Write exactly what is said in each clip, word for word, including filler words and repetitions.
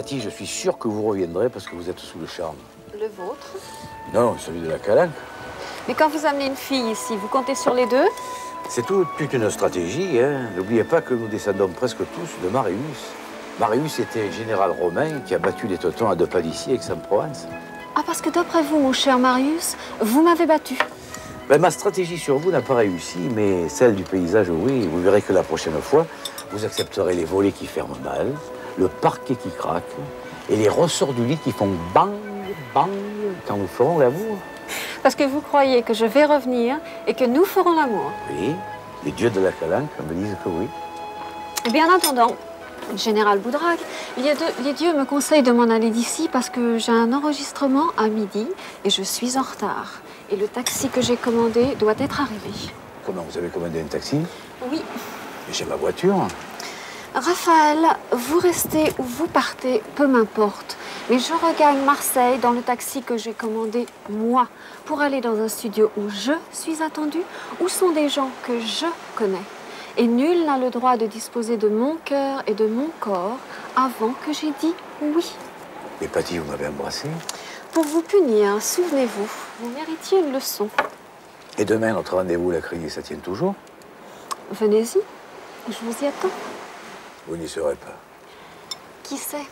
Paty, je suis sûr que vous reviendrez parce que vous êtes sous le charme. Le vôtre? Non, celui de la Calanque. Mais quand vous amenez une fille ici, vous comptez sur les deux? C'est tout, toute une stratégie. Hein. N'oubliez pas que nous descendons presque tous de Marius. Marius était un général romain qui a battu les Teutons à deux pas d'ici, Aix-en-Provence. Ah, parce que d'après vous, mon cher Marius, vous m'avez battu. Ben, ma stratégie sur vous n'a pas réussi, mais celle du paysage, oui. Vous verrez que la prochaine fois, vous accepterez les volets qui ferment mal, le parquet qui craque et les ressorts du lit qui font bang, bang quand nous ferons l'amour. Parce que vous croyez que je vais revenir et que nous ferons l'amour. Oui, les dieux de la Calanque me disent que oui. Et bien en attendant, Général Boudrague, les, deux, les dieux me conseillent de m'en aller d'ici parce que j'ai un enregistrement à midi et je suis en retard. Et le taxi que j'ai commandé doit être arrivé. Comment, vous avez commandé un taxi? Oui. Mais j'ai ma voiture. Raphaël, vous restez ou vous partez, peu m'importe. Mais je regagne Marseille dans le taxi que j'ai commandé, moi, pour aller dans un studio où je suis attendue, où sont des gens que je connais. Et nul n'a le droit de disposer de mon cœur et de mon corps avant que j'ai dit oui. Mais Paty, vous m'avez embrassé. Pour vous punir, souvenez-vous, vous méritiez une leçon. Et demain, notre rendez-vous, la criée, ça tient toujours? Venez-y, je vous y attends. Vous n'y serez pas. Qui sait?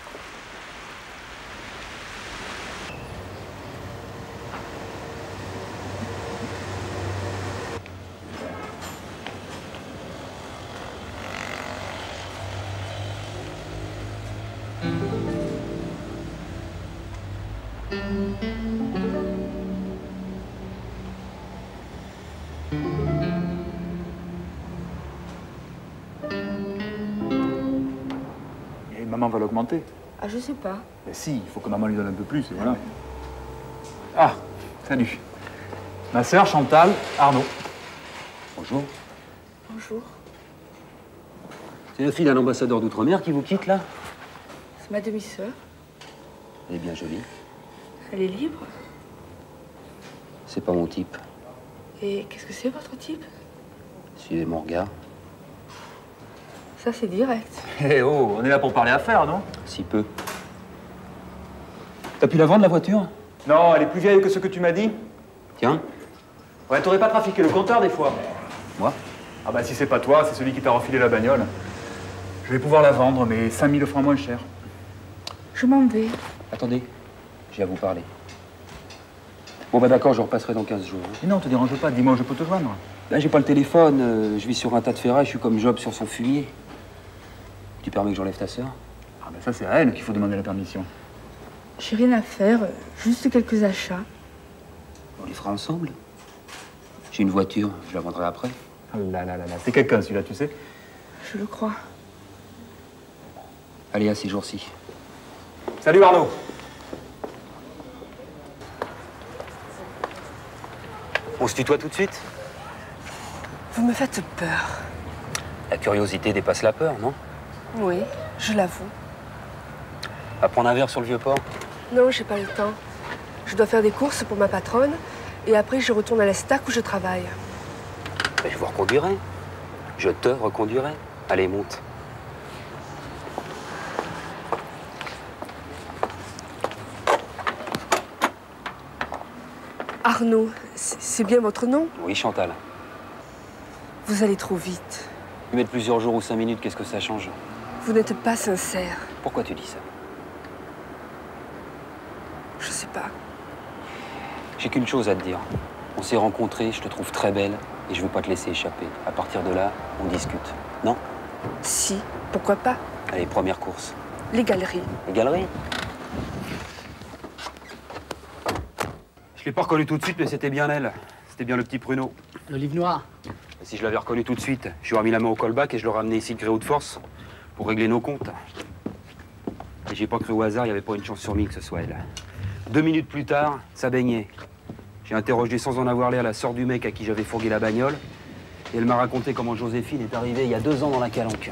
Et maman va l'augmenter. Ah, je sais pas. Mais si, il faut que maman lui donne un peu plus, et voilà. Ah, salut. Ma sœur Chantal, Arnaud. Bonjour. Bonjour. C'est la fille d'un ambassadeur d'outre-mer qui vous quitte, là? C'est ma demi-sœur. Elle est bien jolie. Elle est libre. C'est pas mon type. Et qu'est-ce que c'est votre type? Suivez mon regard. Ça, c'est direct. Eh oh, on est là pour parler affaires, non? Si peu. T'as pu la vendre, la voiture? Non, elle est plus vieille que ce que tu m'as dit. Tiens. Ouais, t'aurais pas trafiqué le compteur, des fois? Moi? Ah bah, si c'est pas toi, c'est celui qui t'a refilé la bagnole. Je vais pouvoir la vendre, mais cinq mille francs moins cher. Je m'en vais. Attendez, j'ai à vous parler. Bon, bah d'accord, je repasserai dans quinze jours. Et non, te dérange pas, dis-moi où je peux te joindre. Là, j'ai pas le téléphone, euh, je vis sur un tas de ferraille, je suis comme Job sur son fumier. Tu permets que j'enlève ta sœur? Ah bah ça, c'est à elle qu'il faut demander la permission. J'ai rien à faire, juste quelques achats. On les fera ensemble. J'ai une voiture, je la vendrai après. Ah là là là là, c'est quelqu'un celui-là, tu sais. Je le crois. Allez, à ces jours-ci. Salut Arnaud. On se tutoie tout de suite? Vous me faites peur. La curiosité dépasse la peur, non? Oui, je l'avoue. À prendre un verre sur le vieux port? Non, j'ai pas le temps. Je dois faire des courses pour ma patronne et après je retourne à l'Estac où je travaille. Ben, je vous reconduirai. Je te reconduirai. Allez, monte. Arnaud, c'est bien votre nom? Oui, Chantal. Vous allez trop vite. Mettre plusieurs jours ou cinq minutes, qu'est-ce que ça change? Vous n'êtes pas sincère. Pourquoi tu dis ça? Je sais pas. J'ai qu'une chose à te dire. On s'est rencontrés, je te trouve très belle et je veux pas te laisser échapper. À partir de là, on discute. Non? Si, pourquoi pas? Allez, première course. Les galeries. Les galeries? Je l'ai pas reconnu tout de suite, mais c'était bien elle. C'était bien le petit pruneau. L'olive noire. Et si je l'avais reconnu tout de suite, je lui aurais mis la main au callback et je l'aurais amené ici de gré ou de force pour régler nos comptes. Et j'ai pas cru au hasard, il n'y avait pas une chance sur mille que ce soit elle. Deux minutes plus tard, ça baignait. J'ai interrogé sans en avoir l'air la sœur du mec à qui j'avais fourgué la bagnole. Et elle m'a raconté comment Joséphine est arrivée il y a deux ans dans la Calanque.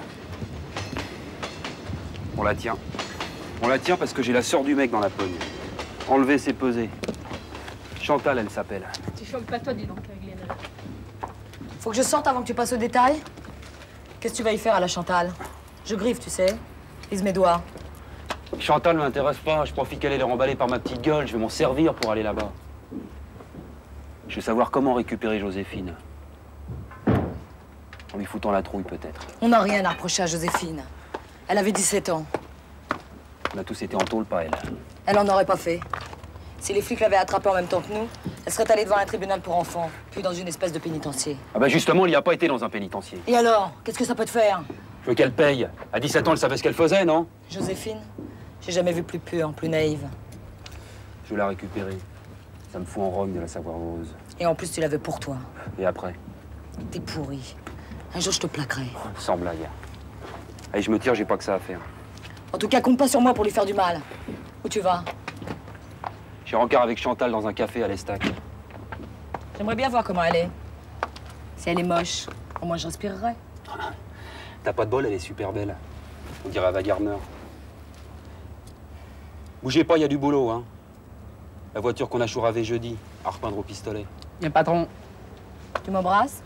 On la tient. On la tient parce que j'ai la sœur du mec dans la pogne. Enlever, c'est peser. Chantal, elle s'appelle. Tu chopes pas toi, dis donc, avec les nerfs. Faut que je sorte avant que tu passes au détail. Qu'est-ce que tu vas y faire à la Chantal? Je griffe, tu sais. Lise mes doigts. Chantal ne m'intéresse pas. Je profite qu'elle est remballée par ma petite gueule. Je vais m'en servir pour aller là-bas. Je veux savoir comment récupérer Joséphine. En lui foutant la trouille, peut-être. On n'a rien à reprocher à Joséphine. Elle avait dix-sept ans. On a tous été en tôle, pas elle. Elle en aurait pas fait. Si les flics l'avaient attrapée en même temps que nous, elle serait allée devant un tribunal pour enfants, puis dans une espèce de pénitencier. Ah bah justement, il n'y a pas été dans un pénitencier. Et alors? Qu'est-ce que ça peut te faire? Je veux qu'elle paye. À dix-sept ans, elle savait ce qu'elle faisait, non? Joséphine, j'ai jamais vu plus pure, plus naïve. Je veux la récupérer. Ça me fout en rogne de la savoir heureuse. Et en plus, tu l'avais pour toi. Et après? T'es pourri. Un jour, je te plaquerai. Sans blague. Allez, je me tire, j'ai pas que ça à faire. En tout cas, compte pas sur moi pour lui faire du mal. Où tu vas? J'ai rencard avec Chantal dans un café à l'Estac. J'aimerais bien voir comment elle est. Si elle est moche, au moins je respirerai. T'as pas de bol, elle est super belle. On dirait Ava Gardner. Bougez pas, il y a du boulot, hein. La voiture qu'on a chouravée jeudi, à repeindre au pistolet. Bien, patron. Tu m'embrasses?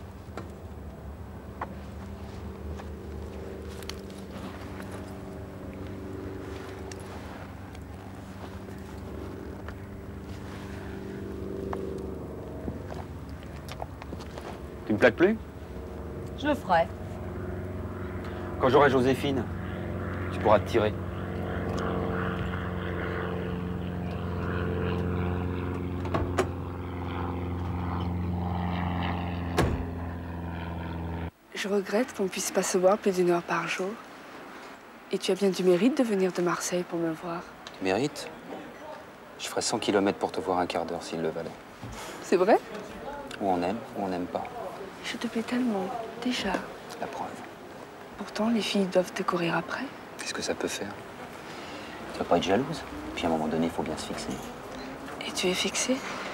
Tu me plaques plus? Je le ferai. Quand j'aurai Joséphine, tu pourras te tirer. Je regrette qu'on ne puisse pas se voir plus d'une heure par jour. Et tu as bien du mérite de venir de Marseille pour me voir. Tu mérites? Je ferais cent kilomètres pour te voir un quart d'heure s'il le valait. C'est vrai? Ou on aime, ou on n'aime pas. Je te plais tellement, déjà. La preuve. Pourtant, les filles doivent te courir après. Qu'est-ce que ça peut faire? Tu vas pas être jalouse? Puis à un moment donné, il faut bien se fixer. Et tu es fixée?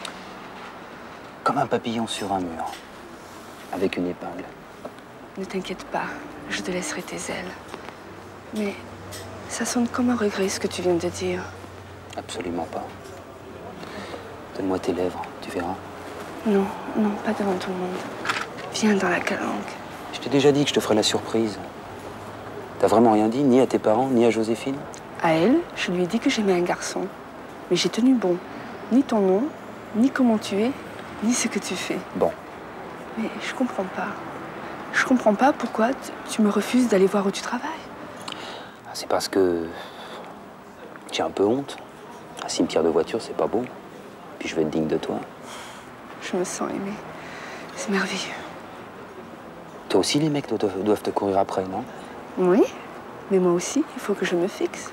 Comme un papillon sur un mur. Avec une épingle. Ne t'inquiète pas, je te laisserai tes ailes. Mais ça sonne comme un regret ce que tu viens de dire. Absolument pas. Donne-moi tes lèvres, tu verras. Non, non, pas devant tout le monde. Viens dans la calanque. Je t'ai déjà dit que je te ferais la surprise. T'as vraiment rien dit, ni à tes parents, ni à Joséphine? À elle, je lui ai dit que j'aimais un garçon. Mais j'ai tenu bon. Ni ton nom, ni comment tu es, ni ce que tu fais. Bon. Mais je comprends pas. Je comprends pas pourquoi tu me refuses d'aller voir où tu travailles. C'est parce que j'ai un peu honte. Un cimetière de voitures, c'est pas beau. Puis je veux être digne de toi. Je me sens aimée. C'est merveilleux. Toi aussi, les mecs doivent, doivent te courir après, non? Oui, mais moi aussi, il faut que je me fixe.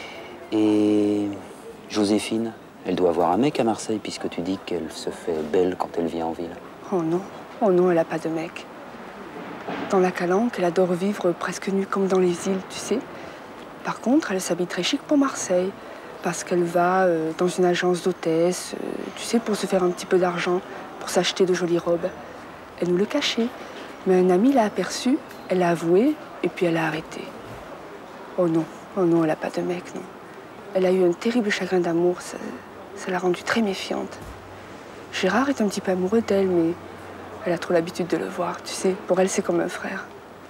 Et Joséphine, elle doit avoir un mec à Marseille, puisque tu dis qu'elle se fait belle quand elle vient en ville. Oh non, oh non, elle a pas de mec. Dans la calanque, elle adore vivre presque nue comme dans les îles, tu sais. Par contre, elle s'habille très chic pour Marseille, parce qu'elle va euh, dans une agence d'hôtesse, euh, tu sais, pour se faire un petit peu d'argent, pour s'acheter de jolies robes. Elle nous le cachait, mais un ami l'a aperçue, elle a avoué, et puis elle a arrêté. Oh non, oh non, elle a pas de mec, non. Elle a eu un terrible chagrin d'amour, ça, ça l'a rendue très méfiante. Gérard est un petit peu amoureux d'elle, mais elle a trop l'habitude de le voir, tu sais. Pour elle, c'est comme un frère.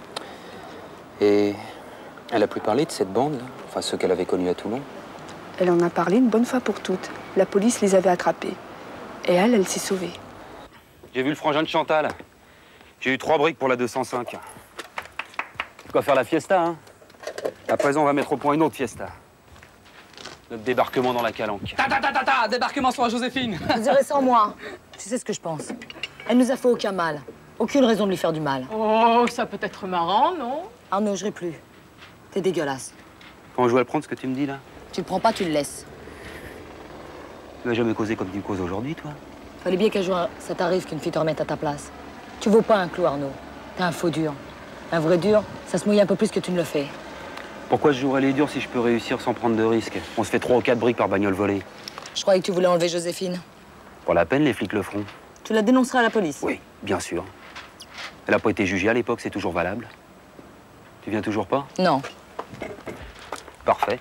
Et elle a plus parlé de cette bande, là? Enfin, ceux qu'elle avait connus à Toulon? Elle en a parlé une bonne fois pour toutes. La police les avait attrapés. Et elle, elle s'est sauvée. J'ai vu le frangin de Chantal. J'ai eu trois briques pour la deux cent cinq. De quoi faire la fiesta, hein? À présent, on va mettre au point une autre fiesta. Notre débarquement dans la calanque. Ta ta ta ta ta, débarquement sur la Joséphine. Vous direz sans moi. Tu sais ce que je pense. Elle nous a fait aucun mal. Aucune raison de lui faire du mal. Oh, ça peut être marrant, non? Arnaud, je ris plus. T'es dégueulasse. Quand je dois le prendre, ce que tu me dis, là? Tu le prends pas, tu le laisses. Tu vas jamais causer comme tu me causes aujourd'hui, toi? Fallait bien qu'un jour, ça t'arrive qu'une fille te remette à ta place. Tu vaux pas un clou, Arnaud. T'es un faux dur. Un vrai dur, ça se mouille un peu plus que tu ne le fais. Pourquoi je jouerais les durs si je peux réussir sans prendre de risques? On se fait trois ou quatre briques par bagnole volée. Je croyais que tu voulais enlever Joséphine. Pour la peine, les flics le feront. Tu la dénonceras à la police? Oui, bien sûr. Elle n'a pas été jugée à l'époque, c'est toujours valable. Tu viens toujours pas? Non. Parfait.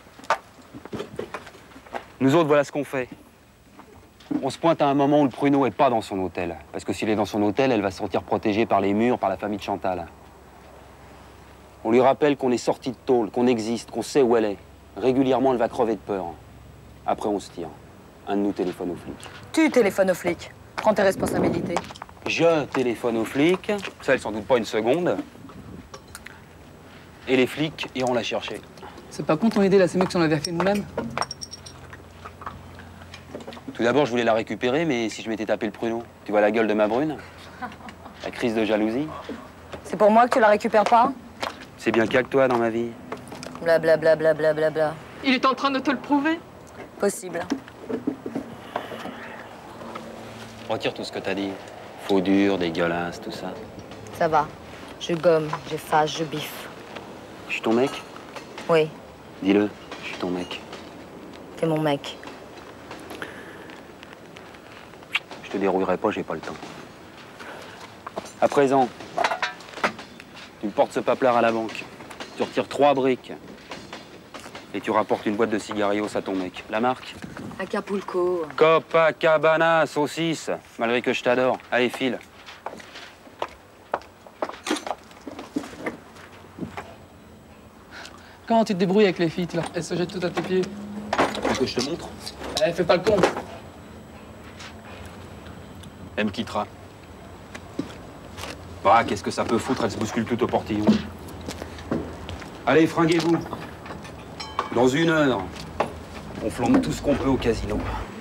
Nous autres, voilà ce qu'on fait. On se pointe à un moment où le pruneau est pas dans son hôtel. Parce que s'il est dans son hôtel, elle va se sentir protégée par les murs, par la famille de Chantal. On lui rappelle qu'on est sorti de tôle, qu'on existe, qu'on sait où elle est. Régulièrement, elle va crever de peur. Après, on se tire. Un de nous téléphone aux flics. Tu téléphones aux flics. Prends tes responsabilités. Je téléphone aux flics. Ça, elle s'en doute pas une seconde. Et les flics iront la chercher. C'est pas con ton idée, là, c'est mieux que si on l'avait fait nous-mêmes. Tout d'abord, je voulais la récupérer, mais si je m'étais tapé le pruneau, tu vois la gueule de ma brune? La crise de jalousie. C'est pour moi que tu la récupères pas? C'est bien qu'il y a que toi dans ma vie. Blablabla, blablabla, bla, bla. Il est en train de te le prouver. Possible. Retire tout ce que t'as dit. Faux dur, dégueulasse, tout ça. Ça va. Je gomme, j'efface, je biffe. Je suis ton mec? Oui, Dis-le, je suis ton mec. t'es mon mec. Je te dérouillerai pas, j'ai pas le temps. À présent, tu me portes ce paplard à la banque. Tu retires trois briques. Et tu rapportes une boîte de cigarios à ton mec. La marque? Acapulco. Copacabana, saucisse. Malgré que je t'adore. Allez, file. Comment tu te débrouilles avec les filles, là? Elles se jettent toutes à tes pieds. Tu veux que je te montre? Eh, fais pas le con. Elle me quittera. Bah, qu'est-ce que ça peut foutre? Elle se bouscule tout au portillon. Allez, fringuez-vous. Dans une heure, on flambe tout ce qu'on peut au casino.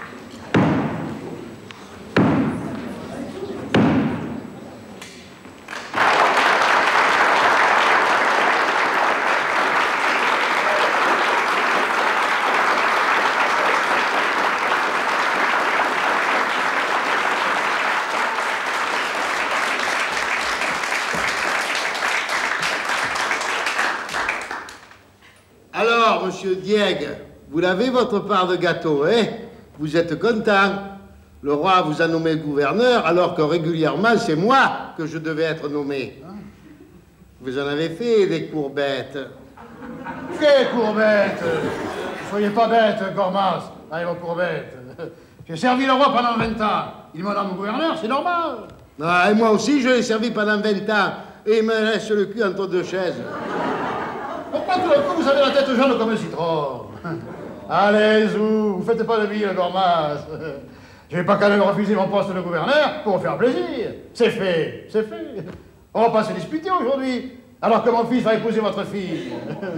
Alors, monsieur Dieg, vous l'avez votre part de gâteau, hein? Vous êtes content. Le roi vous a nommé gouverneur, alors que régulièrement, c'est moi que je devais être nommé. Vous en avez fait des courbettes. Quelle courbette? Ne soyez pas bête, Gormas, avec vos courbettes. J'ai servi le roi pendant vingt ans. Il me nomme gouverneur, c'est normal. Ah, et moi aussi, je l'ai servi pendant vingt ans, et il me laisse le cul entre deux chaises. Pourquoi tout d'un coup vous avez la tête jaune comme un citron? Allez, vous, vous faites pas de ville, Gormas. Je vais pas quand même refuser mon poste de gouverneur pour vous faire plaisir. C'est fait, c'est fait. On va pas se disputer aujourd'hui, alors que mon fils va épouser votre fille.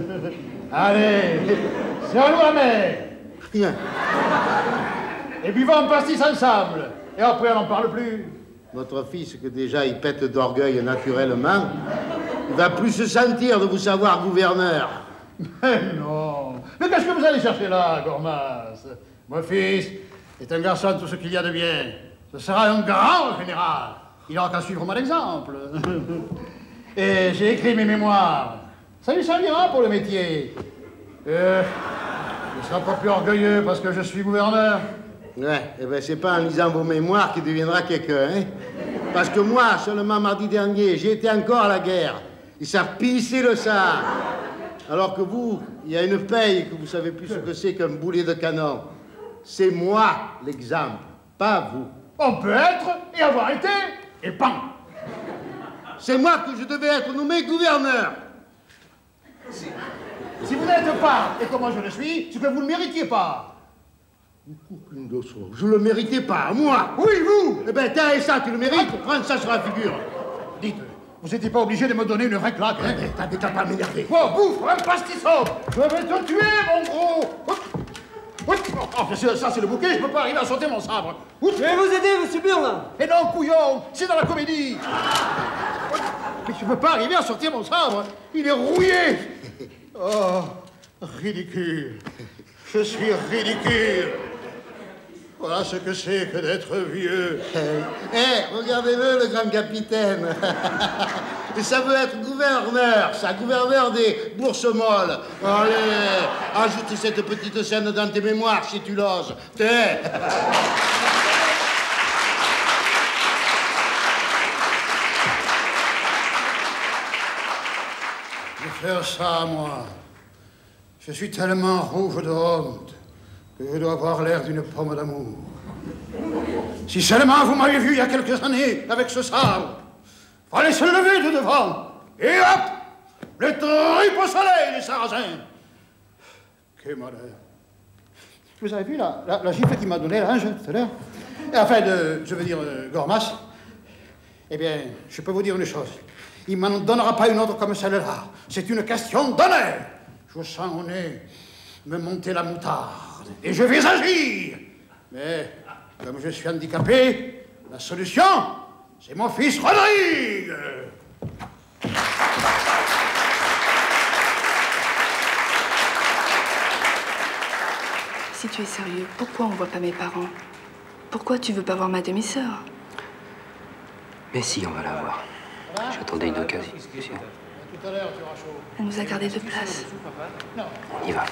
Allez, serrez-nous la main. Bien. Et buvons un pastis ensemble. Et après, on n'en parle plus. Votre fils, que déjà il pète d'orgueil naturellement, il va plus se sentir de vous savoir gouverneur. Mais non. Mais qu'est-ce que vous allez chercher là, Gormas? Mon fils est un garçon de tout ce qu'il y a de bien. Ce sera un grand général. Il aura qu'à suivre mon exemple. Et j'ai écrit mes mémoires. Ça lui servira pour le métier. Euh, il ne sera pas plus orgueilleux parce que je suis gouverneur. Ouais, eh ben c'est pas en lisant vos mémoires qu'il deviendra quelqu'un, hein? Parce que moi, seulement mardi dernier, j'ai été encore à la guerre. Ils savent pisser le sang. Alors que vous, il y a une paye que vous savez plus ce que c'est qu'un boulet de canon. C'est moi l'exemple, pas vous. On peut être et avoir été, et pan. C'est moi que je devais être nommé gouverneur. Si, si vous n'êtes pas, et comment je le suis, c'est que vous ne le méritiez pas. Je le méritais pas, moi. Oui, vous. Eh ben, t'as et ça, tu le mérites. Prends ça sur la figure. Dites, vous n'étiez pas obligé de me donner une vraie claque, hein? T'as déjà pas à m'énerver. Oh, bouffe, un pastisson. Je vais te tuer, mon gros. Oh, ça, c'est le bouquet, je peux pas arriver à sauter mon sabre. Je vais vous aider, monsieur Burne. Et non, couillon, c'est dans la comédie. Mais je peux pas arriver à sortir mon sabre. Il est rouillé. Oh, ridicule. Je suis ridicule. Voilà ce que c'est que d'être vieux. Eh, hey, regardez-le, le grand capitaine. Et ça veut être gouverneur, ça, gouverneur des bourses molles. Allez, ajoute cette petite scène dans tes mémoires, si tu l'oses. T'es. De faire ça, moi. Je suis tellement rouge de honte que je dois avoir l'air d'une pomme d'amour. Si seulement vous m'aviez vu il y a quelques années avec ce sabre, fallait se lever de devant et hop, le trip au soleil, les sarrasins. Quel malheur. Vous avez vu la, la, la gifle qu'il m'a donnée, l'ange, tout à l'heure? Enfin, de, je veux dire, euh, Gormas. Eh bien, je peux vous dire une chose. Il m'en donnera pas une autre comme celle-là. C'est une question d'honneur. Je sens au nez me monter la moutarde. Et je vais agir. Mais, comme je suis handicapé, la solution, c'est mon fils Rodrigue. Si tu es sérieux, pourquoi on voit pas mes parents? Pourquoi tu veux pas voir ma demi-sœur? Mais si, on va la voir. J'attendais une occasion. Elle nous a gardé de place. On y va.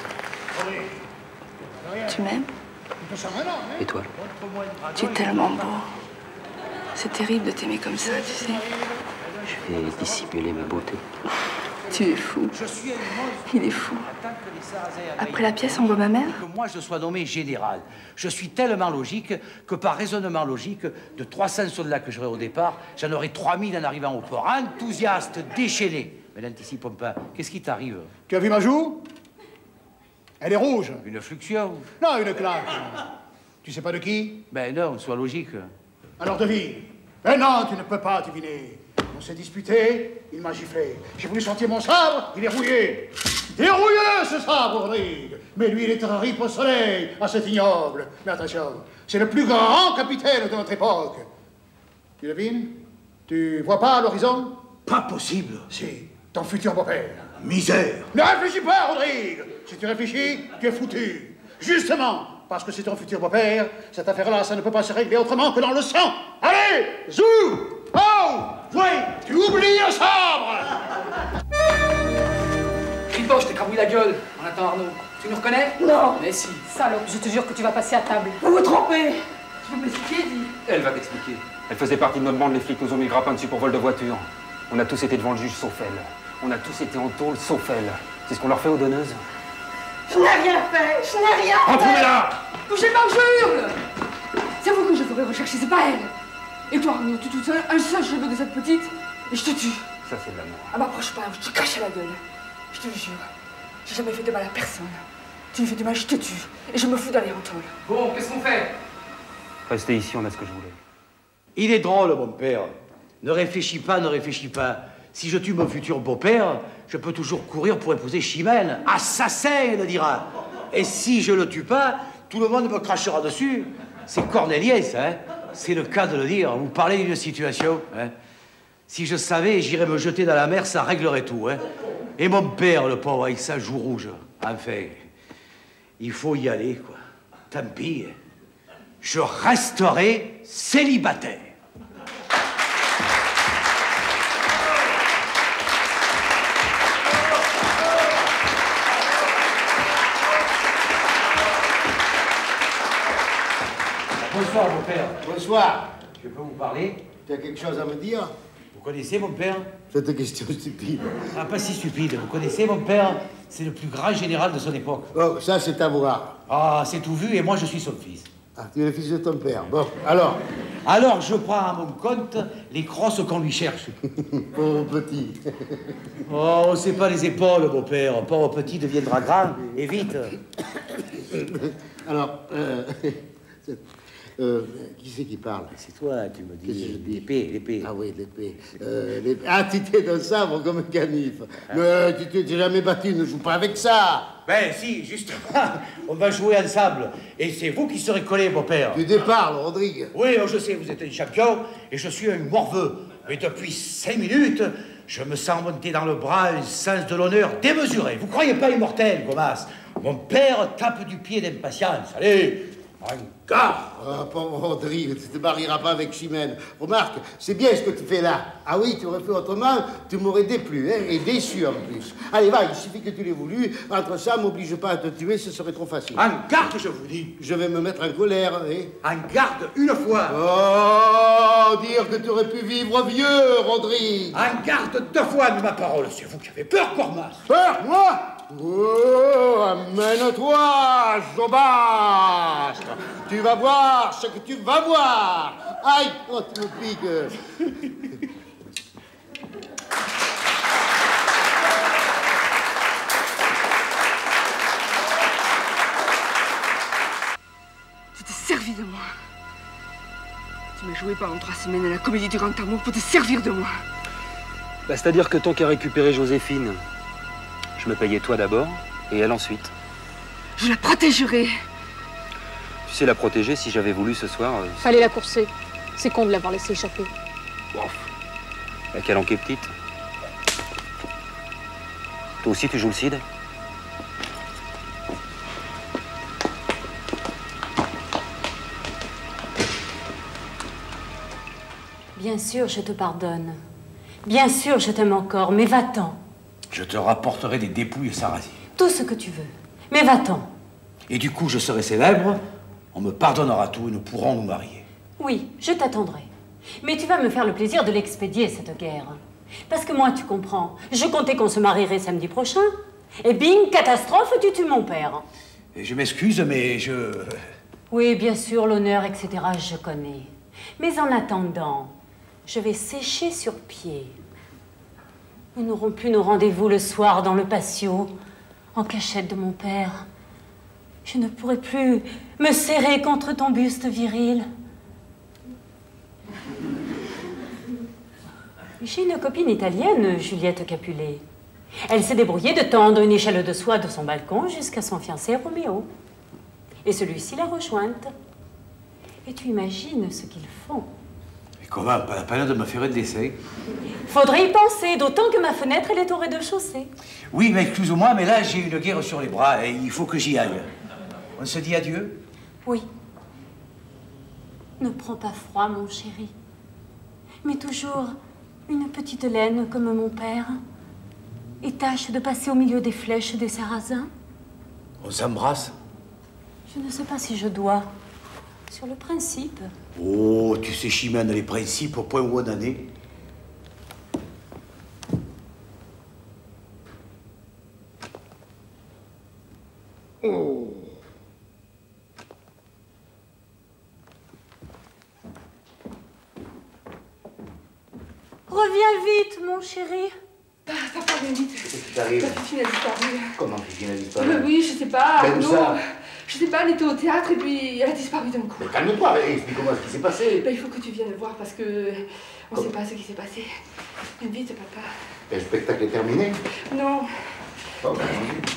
Tu m'aimes? Et toi? Tu es tellement beau. C'est terrible de t'aimer comme ça, tu sais. Je vais dissimuler ma beauté. Tu es fou. Il est fou. Après la pièce, on voit ma mère? Que moi, je sois nommé général. Je suis tellement logique que par raisonnement logique, de trois cents soldats que j'aurai au départ, j'en aurai trois mille en arrivant au port. Enthousiaste, déchaîné. Mais n'anticipons pas. Qu'est-ce qui t'arrive? Tu as vu ma joue? Elle est rouge. Une fluxion? Non, une claque. Tu sais pas de qui? Ben non, sois logique. Alors devine. Eh non, tu ne peux pas deviner. On s'est disputé, il m'a giflé. J'ai voulu sortir mon sabre, il est rouillé. Il est rouillé, ce sabre, Rodrigue. Mais lui, il est un rip au soleil, à cet ignoble. Mais attention, c'est le plus grand capitaine de notre époque. Tu devines? Tu vois pas à l'horizon? Pas possible. Si, ton futur beau-père. Misère. Ne réfléchis pas, Rodrigue. Si tu réfléchis, tu es foutu. Justement, parce que c'est ton futur beau-père, cette affaire-là, ça ne peut pas se régler autrement que dans le sang. Allez, zou! Oh! Oui, tu oublies le sabre! Cripo, je t'ai crabouillé la gueule. On attend Arnaud. Tu nous reconnais? Non. Mais si. Salope, je te jure que tu vas passer à table. Vous vous trompez. Tu peux m'expliquer, dis? Elle va t'expliquer. Elle faisait partie de notre bande, les flics nous ont mis le grappin dessus pour vol de voiture. On a tous été devant le juge sauf elle. On a tous été en tôle sauf elle. C'est ce qu'on leur fait aux donneuses. Je n'ai rien fait. Je n'ai rien fait. Retrouvez-la! Touchez pas, je hurle. C'est vous que je ferai rechercher, c'est pas elle. Et toi, Arnaud, tu toute seule, un seul cheveu de cette petite, et je te tue. Ça, c'est de l'amour. Ah, m'approche pas, je te crache à la gueule. Je te le jure. J'ai jamais fait de mal à personne. Tu me fais du mal, je te tue. Et je me fous d'aller en tôle. Bon, qu'est-ce qu'on fait? Restez ici, on a ce que je voulais. Il est drôle, mon père. Ne réfléchis pas, ne réfléchis pas. Si je tue mon futur beau-père, je peux toujours courir pour épouser Chimène. Assassin, elle dira. Et si je le tue pas, tout le monde me crachera dessus. C'est Cornelius, hein. C'est le cas de le dire. Vous parlez d'une situation, hein. Si je savais, j'irais me jeter dans la mer, ça réglerait tout, hein. Et mon père, le pauvre, avec sa joue rouge. Enfin, il faut y aller, quoi. Tant pis. Je resterai célibataire. Bonsoir, mon père. Bonsoir. Je peux vous parler? Tu as quelque chose à me dire? Vous connaissez mon père? Cette question stupide. Ah, pas si stupide. Vous connaissez mon père? C'est le plus grand général de son époque. Oh, ça, c'est à voir. Ah, c'est tout vu, et moi, je suis son fils. Ah, tu es le fils de ton père. Bon, alors? Alors, je prends à mon compte les crosses qu'on lui cherche. Pauvre petit. Oh, c'est pas les épaules, mon père. Pauvre petit deviendra grand, et vite. Alors, euh... Euh, qui c'est qui parle? C'est toi, tu me dis. Qu'est-ce que je dis? L'épée, l'épée. Ah oui, l'épée. Euh, l'épée. Ah, tu t'es d'un sabre comme un canif. Ah. Mais tu t'es jamais battu, ne joue pas avec ça. Ben si, justement, on va jouer ensemble. Et c'est vous qui serez collé, mon père. Tu déparles, Rodrigue. Oui, je sais, vous êtes un champion, et je suis un morveux. Mais depuis cinq minutes, je me sens monter dans le bras un sens de l'honneur démesuré. Vous croyez pas immortel, Gomas? Mon père tape du pied d'impatience. Allez, en garde! Oh, pauvre Rodrigue, tu te marieras pas avec Chimène. Remarque, c'est bien ce que tu fais là. Ah oui, tu aurais fait autrement, tu m'aurais déplu, hein, et déçu en plus. Allez, va, il suffit que tu l'aies voulu. Entre ça, m'oblige pas à te tuer, ce serait trop facile. En garde, je vous dis. Je vais me mettre en colère, hein. En garde une fois. Oh, dire que tu aurais pu vivre vieux, Rodrigue. En garde deux fois, de ma parole. C'est vous qui avez peur, Cormas. Peur, moi? Oh, amène-toi, Jobas. Tu vas voir ce que tu vas voir. Aïe, oh, tu me piques. jouer pendant trois semaines à la Comédie du Grand Amour pour te servir de moi. Bah, c'est-à-dire que tant qu'à récupérer Joséphine, je me payais toi d'abord et elle ensuite. Je la protégerai. Tu sais, la protéger, si j'avais voulu ce soir... Euh, Fallait la courser. C'est con de l'avoir laissé échapper. Bon. La calanque est petite. Toi aussi, tu joues le cid? Bien sûr, je te pardonne. Bien sûr, je t'aime encore, mais va-t'en. Je te rapporterai des dépouilles sarrasines. Tout ce que tu veux, mais va-t'en. Et du coup, je serai célèbre, on me pardonnera tout et nous pourrons nous marier. Oui, je t'attendrai. Mais tu vas me faire le plaisir de l'expédier, cette guerre. Parce que moi, tu comprends, je comptais qu'on se marierait samedi prochain. Et bing, catastrophe, tu tues mon père. Et je m'excuse, mais je... Oui, bien sûr, l'honneur, et cetera, je connais. Mais en attendant, je vais sécher sur pied. Nous n'aurons plus nos rendez-vous le soir dans le patio, en cachette de mon père. Je ne pourrai plus me serrer contre ton buste viril. J'ai une copine italienne, Juliette Capulet. Elle s'est débrouillée de tendre une échelle de soie de son balcon jusqu'à son fiancé Roméo. Et celui-ci l'a rejointe. Et tu imagines ce qu'ils font. Et comment? Pas la peine de me faire un dessin? Faudrait y penser, d'autant que ma fenêtre, elle est au rez-de-chaussée. Oui, mais excuse-moi, mais là, j'ai une guerre sur les bras et il faut que j'y aille. On se dit adieu? Oui. Ne prends pas froid, mon chéri. Mais toujours une petite laine comme mon père. Et tâche de passer au milieu des flèches des Sarrasins. On s'embrasse? Je ne sais pas si je dois. Sur le principe. Oh, tu sais, Chimène, les principes au point où on en est. Oh. Reviens vite, mon chéri. Ah, ça part bien vite. Qu'est-ce qui t'arrive? Ta Fifine a disparu. Comment Fifine a disparu? Euh, oui, je sais pas. Ben, où non, ça? je sais pas, elle était au théâtre et puis elle a disparu d'un coup. Mais calme-toi, explique-moi ce qui s'est passé. Ben, il faut que tu viennes voir parce que on sait pas ce qui s'est passé. Viens vite, papa. Le spectacle est terminé? Non. Bon, ben, vas-y.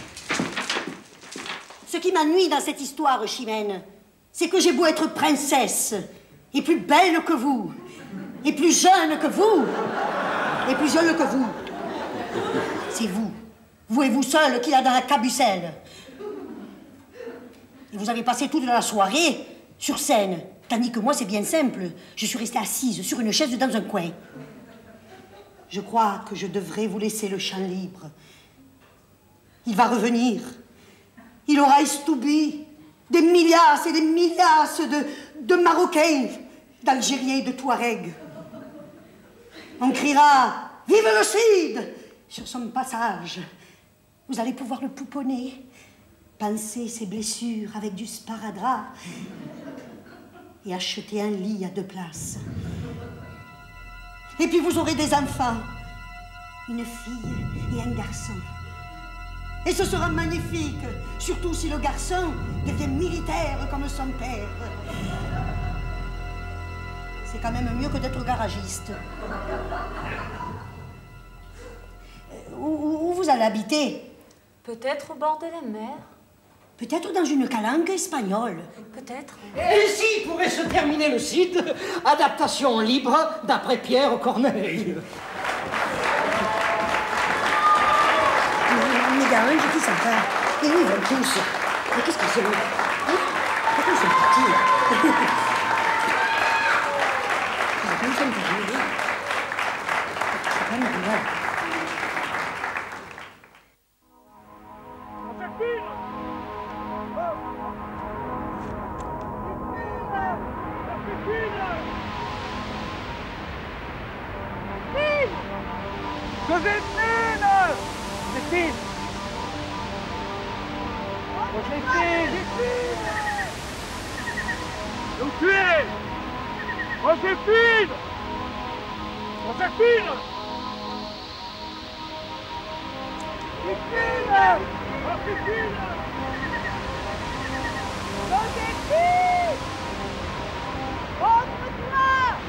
Ce qui m'ennuie dans cette histoire, Chimène, c'est que j'ai beau être princesse, et plus belle que vous, et plus jeune que vous, et plus jeune que vous. C'est vous, vous et vous seul qu'il y a dans la cabucelle. Et vous avez passé toute la soirée sur scène, tandis que moi, c'est bien simple. Je suis restée assise sur une chaise dans un coin. Je crois que je devrais vous laisser le champ libre. Il va revenir. Il aura estoubi des milliards et des milliards de, de Marocains, d'Algériens et de Touaregs. On criera « Vive le Cid !» sur son passage. Vous allez pouvoir le pouponner, pincer ses blessures avec du sparadrap et acheter un lit à deux places. Et puis vous aurez des enfants, une fille et un garçon. Et ce sera magnifique, surtout si le garçon devient militaire comme son père. C'est quand même mieux que d'être garagiste. Où, où vous allez habiter? Peut-être au bord de la mer. Peut-être dans une calanque espagnole. Peut-être. Ainsi pourrait se terminer le Cid, adaptation libre d'après Pierre Corneille. Les gamins, je dis sympa. Et où ils vont tous? Mais qu'est-ce que c'est? Hein? Pourquoi ils sont partis? Pourquoi ils sont partis? C'est pas normal. Joséphine! Joséphine! Joséphine! Où tu es? Joséphine! Joséphine! Joséphine! Joséphine! Joséphine! Rentre-toi!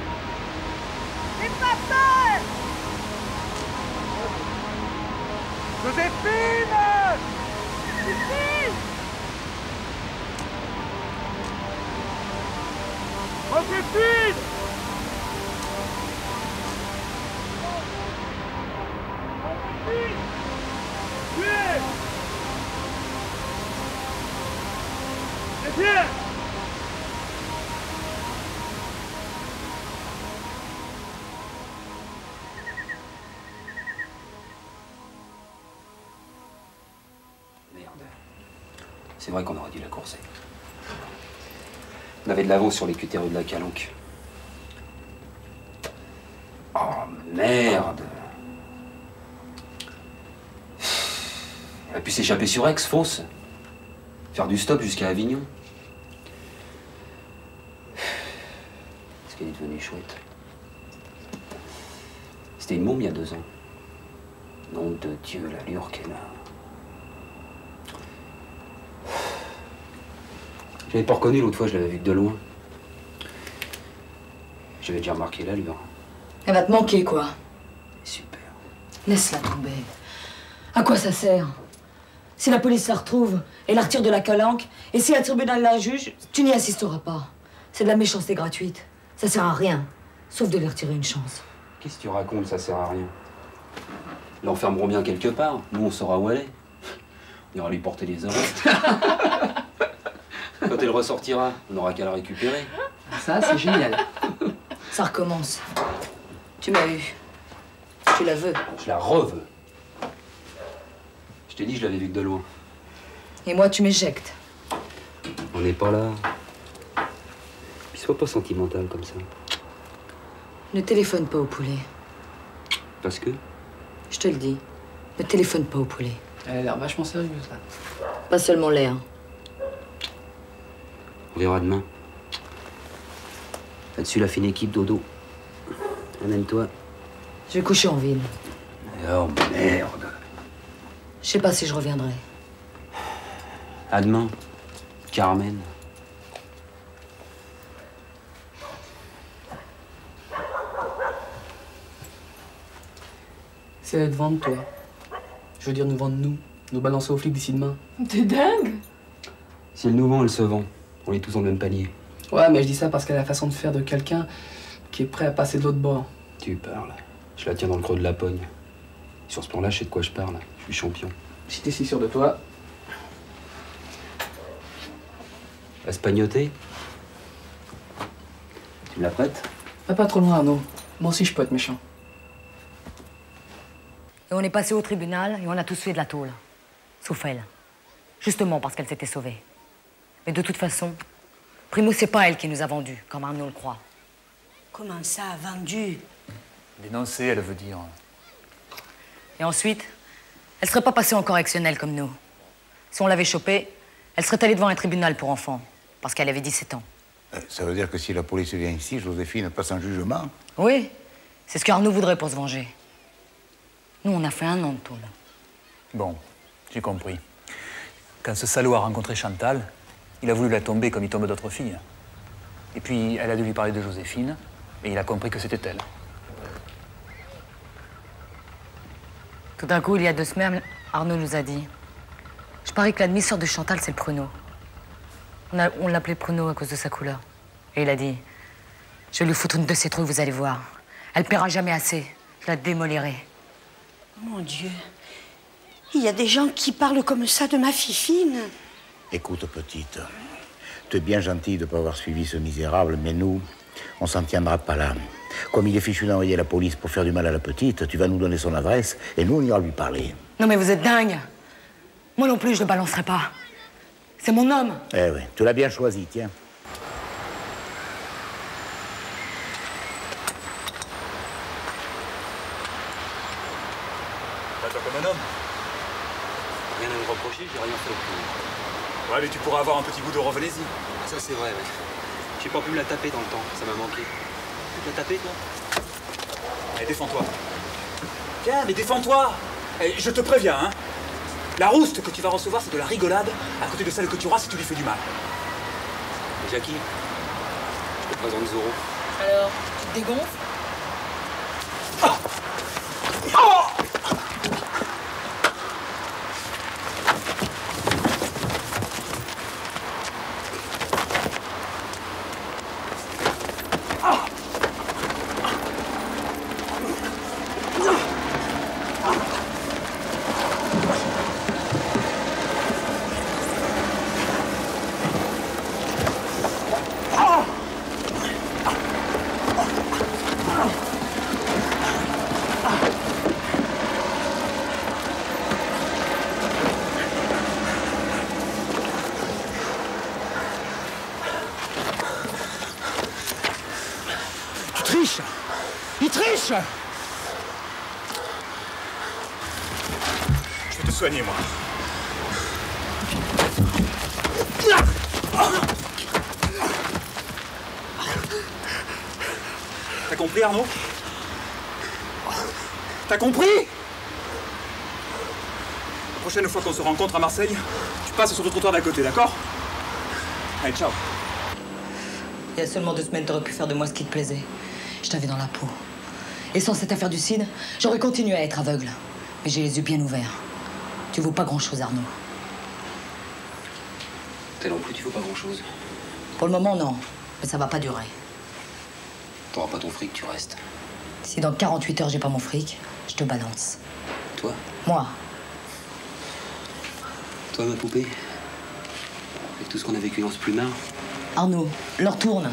Tiens! Merde. C'est vrai qu'on aurait dû la courser. On avait de l'avance sur les cutéreux de la Calanque. Oh merde! Elle a pu s'échapper sur Aix, fausse. Faire du stop jusqu'à Avignon. Est-ce qu'elle est devenue chouette? C'était une môme il y a deux ans. Nom de Dieu, l'allure qu'elle a. Je l'avais pas reconnu l'autre fois, je l'avais vue de loin. J'avais déjà remarqué l'allure. Elle va te manquer, quoi. Super. Laisse-la tomber. À quoi ça sert? Si la police la retrouve et la retire de la Calanque, et si un tribunal la juge, tu n'y assisteras pas. C'est de la méchanceté gratuite. Ça sert à rien, sauf de lui retirer une chance. Qu'est-ce que tu racontes? Ça sert à rien. Ils l'enfermeront bien quelque part. Nous, on saura où elle est. On ira lui porter les oreilles. Quand elle ressortira, on n'aura qu'à la récupérer. Ça, c'est génial. Ça recommence. Tu m'as eu. Tu la veux. Je la reveux. Je t'ai dit, je l'avais vue que de loin. Et moi, tu m'éjectes. On n'est pas là. Puis sois pas sentimental comme ça. Ne téléphone pas au poulet. Parce que? Je te le dis. Ne téléphone pas au poulet. Elle a l'air vachement sérieuse, là. Pas seulement l'air. On verra demain. Là-dessus, la fine équipe, dodo. Amène-toi. Je vais coucher en ville. Oh merde. Je sais pas si je reviendrai. À demain, Carmen. C'est elle te vendre, toi. Je veux dire, nous vendre nous. Nous balancer aux flics d'ici demain. T'es dingue? Si elle nous vend, elle se vend. On est tous dans le même panier. Ouais, mais je dis ça parce qu'elle a la façon de faire de quelqu'un qui est prêt à passer de l'autre bord. Tu parles. Je la tiens dans le creux de la pogne. Sur ce plan-là, je sais de quoi je parle. Je suis champion. Si t'es si sûr de toi. À se pagnoter? Tu me la prêtes? Va pas trop loin, Arnaud. Moi aussi, je peux être méchant. Et on est passé au tribunal et on a tous fait de la tôle. Sauf elle. Justement parce qu'elle s'était sauvée. Mais de toute façon, Primo, c'est pas elle qui nous a vendus, comme Arnaud le croit. Comment ça, vendu? Dénoncé, elle veut dire. Et ensuite, elle serait pas passée en correctionnel comme nous. Si on l'avait chopée, elle serait allée devant un tribunal pour enfants, parce qu'elle avait dix-sept ans. Ça veut dire que si la police vient ici, Joséphine passe un jugement? Oui, c'est ce qu'Arnaud voudrait pour se venger. Nous, on a fait un an de tôle. Bon, j'ai compris. Quand ce salaud a rencontré Chantal, il a voulu la tomber comme il tombe d'autres filles. Et puis, elle a dû lui parler de Joséphine, et il a compris que c'était elle. Tout d'un coup, il y a deux semaines, Arnaud nous a dit « Je parie que la demi-sœur de Chantal, c'est le pruneau. » On, a- on l'appelait pruneau à cause de sa couleur. Et il a dit « Je vais lui foutre une de ces trucs, vous allez voir. Elle paiera jamais assez. Je la démolirai. » Mon Dieu. Il y a des gens qui parlent comme ça de ma fifine. Écoute, petite, tu es bien gentille de ne pas avoir suivi ce misérable, mais nous, on s'en tiendra pas là. Comme il est fichu d'envoyer la police pour faire du mal à la petite, tu vas nous donner son adresse et nous, on ira lui parler. Non mais vous êtes dingue. Moi non plus, je le balancerai pas. C'est mon homme. Eh oui, tu l'as bien choisi, tiens. T'as comme un homme. Rien à me reprocher, j'ai rien fait au plus. Ouais, mais tu pourras avoir un petit bout de revenez-y. Ça, c'est vrai, ouais. J'ai pas pu me la taper dans le temps, ça m'a manqué. Tu te la taper, toi? Allez, défends-toi. Tiens, mais défends-toi. Eh, je te préviens, hein. La rouste que tu vas recevoir, c'est de la rigolade à côté de celle que tu auras si tu lui fais du mal. Et Jackie, je te présente Zorro. Alors, tu te dégonfles? marche. Je vais te soigner, moi. T'as compris, Arnaud? T'as compris? La prochaine fois qu'on se rencontre à Marseille, tu passes sur le trottoir d'à côté, d'accord? Allez, ciao. Il y a seulement deux semaines, t'aurais pu faire de moi ce qui te plaisait. Je t'avais dans la peau. Et sans cette affaire du cid, j'aurais continué à être aveugle. Mais j'ai les yeux bien ouverts. Tu vaux pas grand-chose, Arnaud. Toi non plus, tu vaux pas grand-chose. Pour le moment, non. Mais ça va pas durer. T'auras pas ton fric, tu restes. Si dans quarante-huit heures, j'ai pas mon fric, je te balance. Toi? Moi. Toi, ma poupée? Avec tout ce qu'on a vécu dans ce plumard? Arnaud, leur tourne.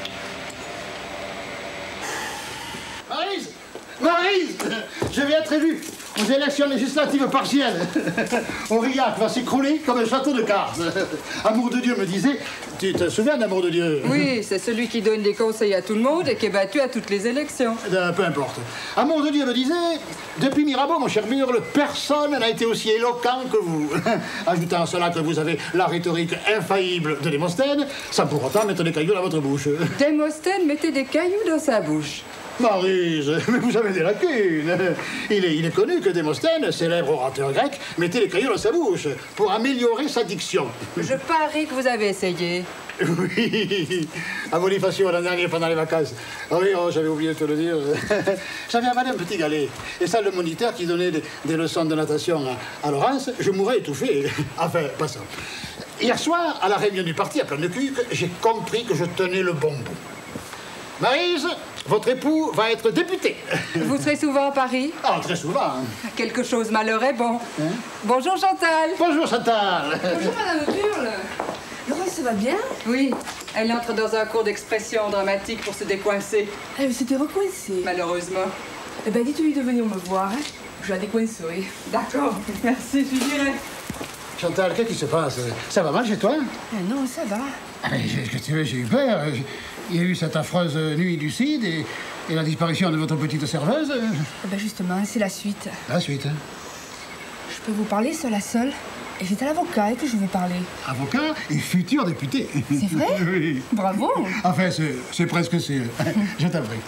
Maryse! Maryse! Je viens être élu aux élections législatives partielles. Aurillac va s'écrouler comme un château de cartes. Amour de Dieu me disait... Tu te souviens d'Amour de Dieu? Oui, c'est celui qui donne des conseils à tout le monde et qui est battu à toutes les élections. Euh, peu importe. Amour de Dieu me disait... Depuis Mirabeau, mon cher Burle, personne n'a été aussi éloquent que vous. Ajoutant à cela que vous avez la rhétorique infaillible de Démosthène, sans pour autant mettre des cailloux dans votre bouche. Démosthène mettait des cailloux dans sa bouche. Maryse, mais vous avez des lacunes. Il est, il est connu que Démosthène, célèbre orateur grec, mettait les cailloux dans sa bouche pour améliorer sa diction. Je parie que vous avez essayé. Oui, à Bonifacio l'an dernier pendant les vacances. Ah oui, oh, j'avais oublié de te le dire. J'avais avalé un petit galet. Et ça, le moniteur qui donnait des, des leçons de natation à, à Laurence, je mourrais étouffé. Enfin, pas ça. Hier soir, à la réunion du parti à Pleine Cuque, j'ai compris que je tenais le bon bout. Maryse, votre époux va être député. Vous serez souvent à Paris? Ah, très souvent. Quelque chose malheur est bon. Hein? Bonjour Chantal. Bonjour Chantal. Bonjour Madame Burle. Laurence, ça va bien? Oui, elle entre dans un cours d'expression dramatique pour se décoincer. Elle s'était recoincée. Malheureusement. Eh ben, dites-lui de venir me voir, hein. Je la décoincerai. D'accord, merci, je dirai. Chantal, qu'est-ce qui se passe? Ça va mal chez toi? Ah non, ça va. Ah, mais qu'est-ce que tu veux, j'ai eu peur. Il y a eu cette affreuse nuit du cid et, et la disparition de votre petite serveuse. Eh ben justement, c'est la suite. La suite, hein? Je peux vous parler seul à seul? Et c'est à l'avocat que je veux parler. Avocat et futur député. C'est vrai? Oui. Bravo. Enfin, c'est presque sûr. Je t'en prie.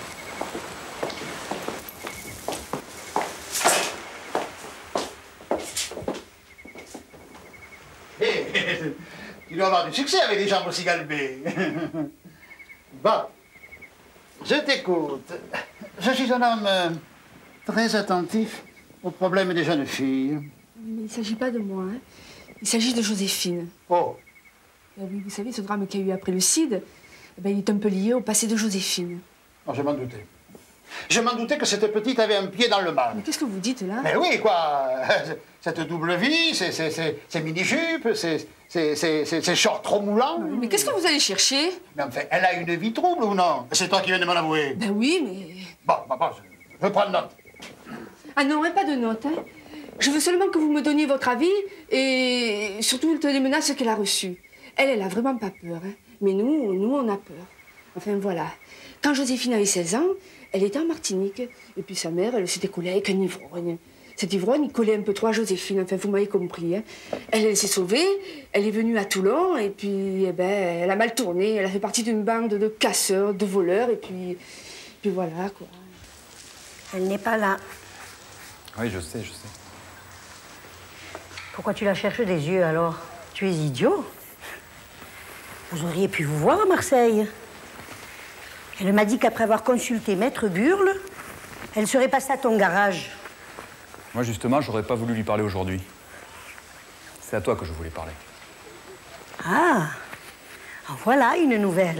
Tu dois avoir du succès avec des jambes aussi galbées. Bon, je t'écoute. Je suis un homme euh, très attentif aux problèmes des jeunes filles. Mais il ne s'agit pas de moi, hein. Il s'agit de Joséphine. Oh. Et oui, vous savez, ce drame qu'il y a eu après le cid, eh ben, il est un peu lié au passé de Joséphine. Oh, je m'en doutais. Je m'en doutais que cette petite avait un pied dans le mal. Mais qu'est-ce que vous dites, là? Mais oui, quoi. Cette double vie, ces, ces, ces, ces mini-jupes, ces, ces, ces, ces, ces shorts trop moulants. Mais qu'est-ce que vous allez chercher? Mais enfin, elle a une vie trouble ou non? C'est toi qui viens de m'en avouer. Ben oui, mais... Bon, bon, bon, je, je prends note. Ah non, hein, pas de note, hein. Je veux seulement que vous me donniez votre avis et surtout toutes les menaces qu'elle a reçues. Elle, elle a vraiment pas peur, hein. Mais nous, nous, on a peur. Enfin, voilà. Quand Joséphine avait seize ans, elle était en Martinique. Et puis sa mère, elle s'était collée avec un ivrogne. Cet ivrogne, il collait un peu trop à Joséphine. Enfin, vous m'avez compris, hein. Elle, elle s'est sauvée. Elle est venue à Toulon. Et puis, eh ben, elle a mal tourné. Elle a fait partie d'une bande de casseurs, de voleurs. Et puis, puis voilà, quoi. Elle n'est pas là. Oui, je sais, je sais. Pourquoi tu la cherches des yeux, alors? Tu es idiot. Vous auriez pu vous voir à Marseille. Elle m'a dit qu'après avoir consulté Maître Burle, elle serait passée à ton garage. Moi, justement, j'aurais pas voulu lui parler aujourd'hui. C'est à toi que je voulais parler. Ah, en voilà une nouvelle.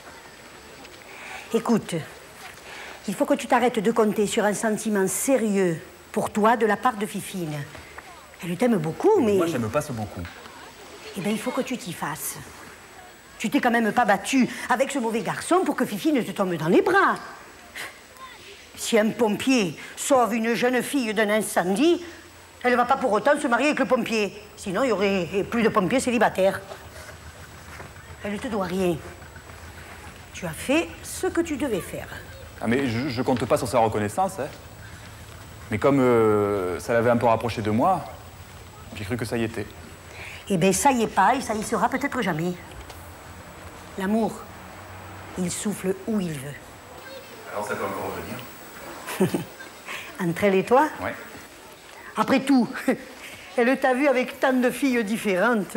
Écoute, il faut que tu t'arrêtes de compter sur un sentiment sérieux pour toi de la part de Fifine. Elle t'aime beaucoup, mais... Moi, j'aime pas ce beaucoup. Eh bien, il faut que tu t'y fasses. Tu t'es quand même pas battu avec ce mauvais garçon pour que Fifine te tombe dans les bras. Si un pompier sauve une jeune fille d'un incendie, elle ne va pas pour autant se marier avec le pompier. Sinon, il y aurait plus de pompiers célibataires. Elle ne te doit rien. Tu as fait ce que tu devais faire. Ah mais je, je compte pas sur sa reconnaissance, hein. Mais comme euh, ça l'avait un peu rapproché de moi, j'ai cru que ça y était. Eh bien, ça y est pas, et ça y sera peut-être jamais. L'amour, il souffle où il veut. Alors ça peut encore revenir. Entre elle et toi? Ouais. Après tout, elle t'a vu avec tant de filles différentes.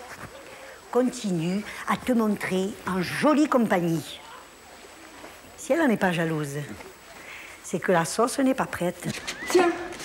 Continue à te montrer en jolie compagnie. Si elle n'en est pas jalouse, c'est que la sauce n'est pas prête. Tiens.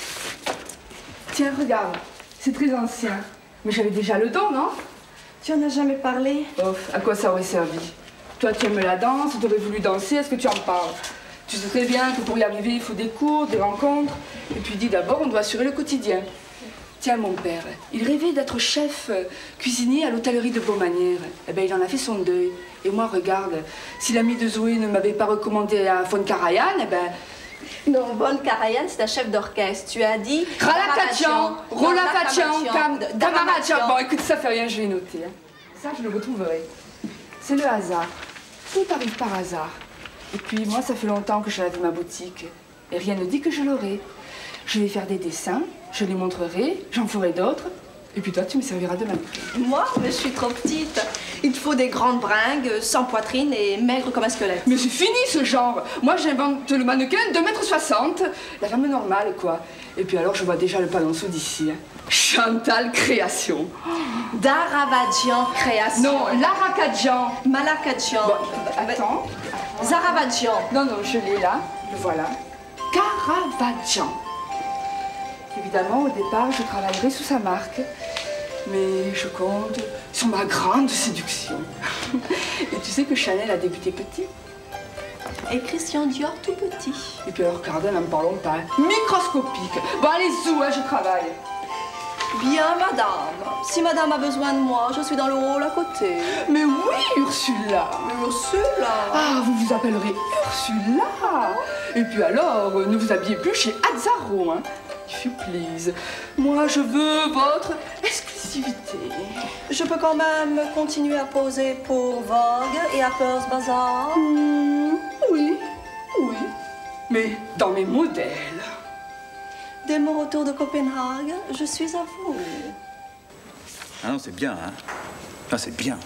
Tiens, regarde. C'est très ancien. Mais j'avais déjà le don, non? Tu en as jamais parlé? Oh, à quoi ça aurait servi? Toi, tu aimes la danse, tu aurais voulu danser, est-ce que tu en parles? Tu sais très bien que pour y arriver, il faut des cours, des rencontres. Et puis dis d'abord, on doit assurer le quotidien. Tiens, mon père, il rêvait d'être chef euh, cuisinier à l'hôtellerie de Beaumanière. Eh bien, il en a fait son deuil. Et moi, regarde, si l'ami de Zoé ne m'avait pas recommandé à Von Karajan, eh ben... Non, Von Karajan, c'est un chef d'orchestre. Tu as dit... Ralakatian, Rolakatian, Damaratian. Damaratian. Bon, écoute, ça fait rien, je vais noter. Hein. Ça, je le retrouverai. C'est le hasard. Tout arrive par hasard. Et puis, moi, ça fait longtemps que je lave ma boutique. Et rien ne dit que je l'aurai. Je vais faire des dessins, je les montrerai, j'en ferai d'autres. Et puis toi, tu me serviras de mannequin. Moi, je suis trop petite. Il te faut des grandes bringues, sans poitrine et maigre comme un squelette. Mais c'est fini ce genre. Moi, j'invente le mannequin de deux mètres soixante. La femme normale, quoi. Et puis alors, je vois déjà le panonceau d'ici. Hein. Chantal Création. Daravadjian Création. Non, Larakadjian. Malakadjian. Bon, attends. Zaravadjian. Non, non, je l'ai là. Le voilà. Caravadjian. Évidemment, au départ, je travaillerai sous sa marque. Mais je compte sur ma grande séduction. Et tu sais que Chanel a débuté petit. Et Christian Dior tout petit. Et puis alors, Cardin, n'en parlons pas. Microscopique. Bon, allez, zou, hein, je travaille. Bien, madame. Si madame a besoin de moi, je suis dans le hall à côté. Mais oui, Ursula. Mais Ursula. Ah, vous vous appellerez Ursula. Et puis alors, ne vous habillez plus chez Azzaro, hein. If you please. Moi, je veux votre exclusivité. Je peux quand même continuer à poser pour Vogue et Harper's Bazaar. Mmh, oui, oui. Mais dans mes modèles. Dès mon retour de Copenhague, je suis à vous. Ah non, c'est bien, hein. Ah, c'est bien.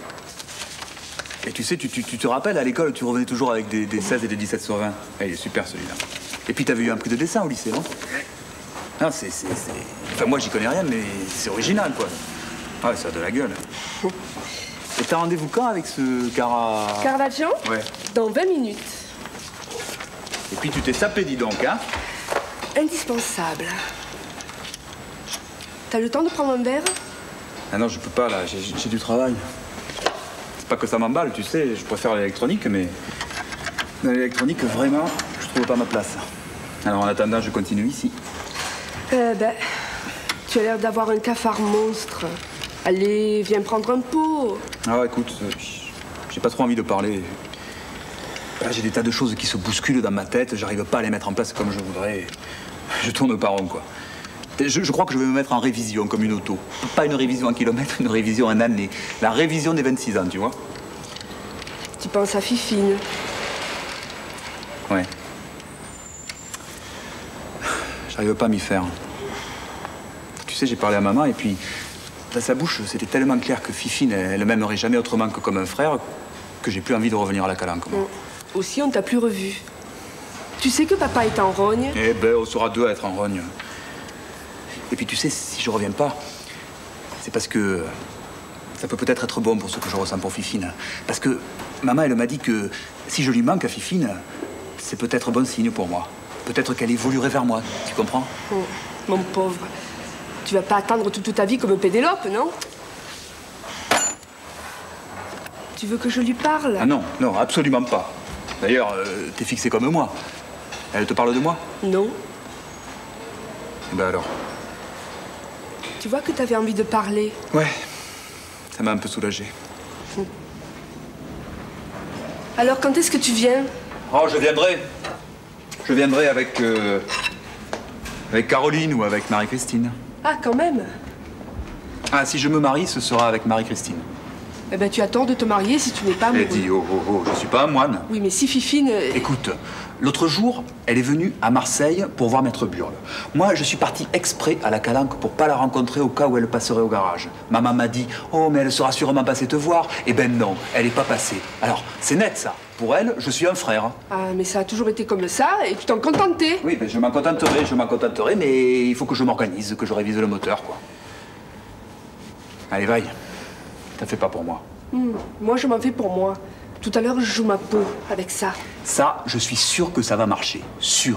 Et tu sais, tu, tu, tu te rappelles, à l'école, tu revenais toujours avec des, des seize et des dix-sept sur vingt. Ah, il est super, celui-là. Et puis, t'avais eu un prix de dessin au lycée, non? Ah, c'est... Enfin, moi, j'y connais rien, mais c'est original, quoi. Ah, ouais, ça a de la gueule. Et t'as rendez-vous quand avec ce Cara... Caravaggio? Ouais. Dans vingt minutes. Et puis, tu t'es sapé, dis donc, hein? Indispensable. T'as le temps de prendre un verre? Ah non, je peux pas, là. J'ai du travail. C'est pas que ça m'emballe, tu sais. Je préfère l'électronique, mais... Dans l'électronique, vraiment, je trouve pas ma place. Alors, en attendant, je continue ici. Euh, ben... Tu as l'air d'avoir un cafard monstre. Allez, viens prendre un pot. Ah ouais, écoute, euh, j'ai pas trop envie de parler. Là, j'ai des tas de choses qui se bousculent dans ma tête. J'arrive pas à les mettre en place comme je voudrais. Je tourne pas rond, quoi. Je, je crois que je vais me mettre en révision, comme une auto. Pas une révision en kilomètres, une révision en année. La révision des vingt-six ans, tu vois. Tu penses à Fifine? Ouais. J'arrive pas à m'y faire. Tu sais, j'ai parlé à maman et puis... Dans sa bouche, c'était tellement clair que Fifine, elle ne m'aimerait jamais autrement que comme un frère, que j'ai plus envie de revenir à la Calanque. Moi. Aussi, on t'a plus revu. Tu sais que papa est en rogne? Eh ben, on sera deux à être en rogne. Et puis, tu sais, si je reviens pas, c'est parce que ça peut peut-être être bon pour ce que je ressens pour Fifine. Parce que maman, elle m'a dit que si je lui manque à Fifine, c'est peut-être bon signe pour moi. Peut-être qu'elle évoluerait vers moi, tu comprends? Oh, mon pauvre. Tu vas pas attendre toute ta vie comme Pénélope, non? Tu veux que je lui parle? Ah non, non, absolument pas. D'ailleurs, euh, t'es fixé comme moi. Elle te parle de moi? Non. Eh ben alors? Tu vois que t'avais envie de parler? Ouais, ça m'a un peu soulagé. Alors, quand est-ce que tu viens? Oh, je viendrai. Je viendrai avec... Euh, avec Caroline ou avec Marie-Christine. Ah, quand même. Ah, si je me marie, ce sera avec Marie-Christine. Eh ben, tu as tort de te marier si tu n'es pas amoureux. Elle dit, oh, oh, oh, je suis pas un moine. Oui, mais si Fifine... Écoute, l'autre jour, elle est venue à Marseille pour voir Maître Burle. Moi, je suis parti exprès à la Calanque pour pas la rencontrer au cas où elle passerait au garage. Maman m'a dit, oh, mais elle sera sûrement passée te voir. Eh ben non, elle est pas passée. Alors, c'est net, ça. Pour elle, je suis un frère. Ah, mais ça a toujours été comme ça, et tu t'en contentais. Oui, ben je m'en contenterai, je m'en contenterai, mais il faut que je m'organise, que je révise le moteur, quoi. Allez, vaille. T'en fais pas pour moi. Mmh, moi, je m'en fais pour moi. Tout à l'heure, je joue ma peau avec ça. Ça, je suis sûr que ça va marcher. Sûr.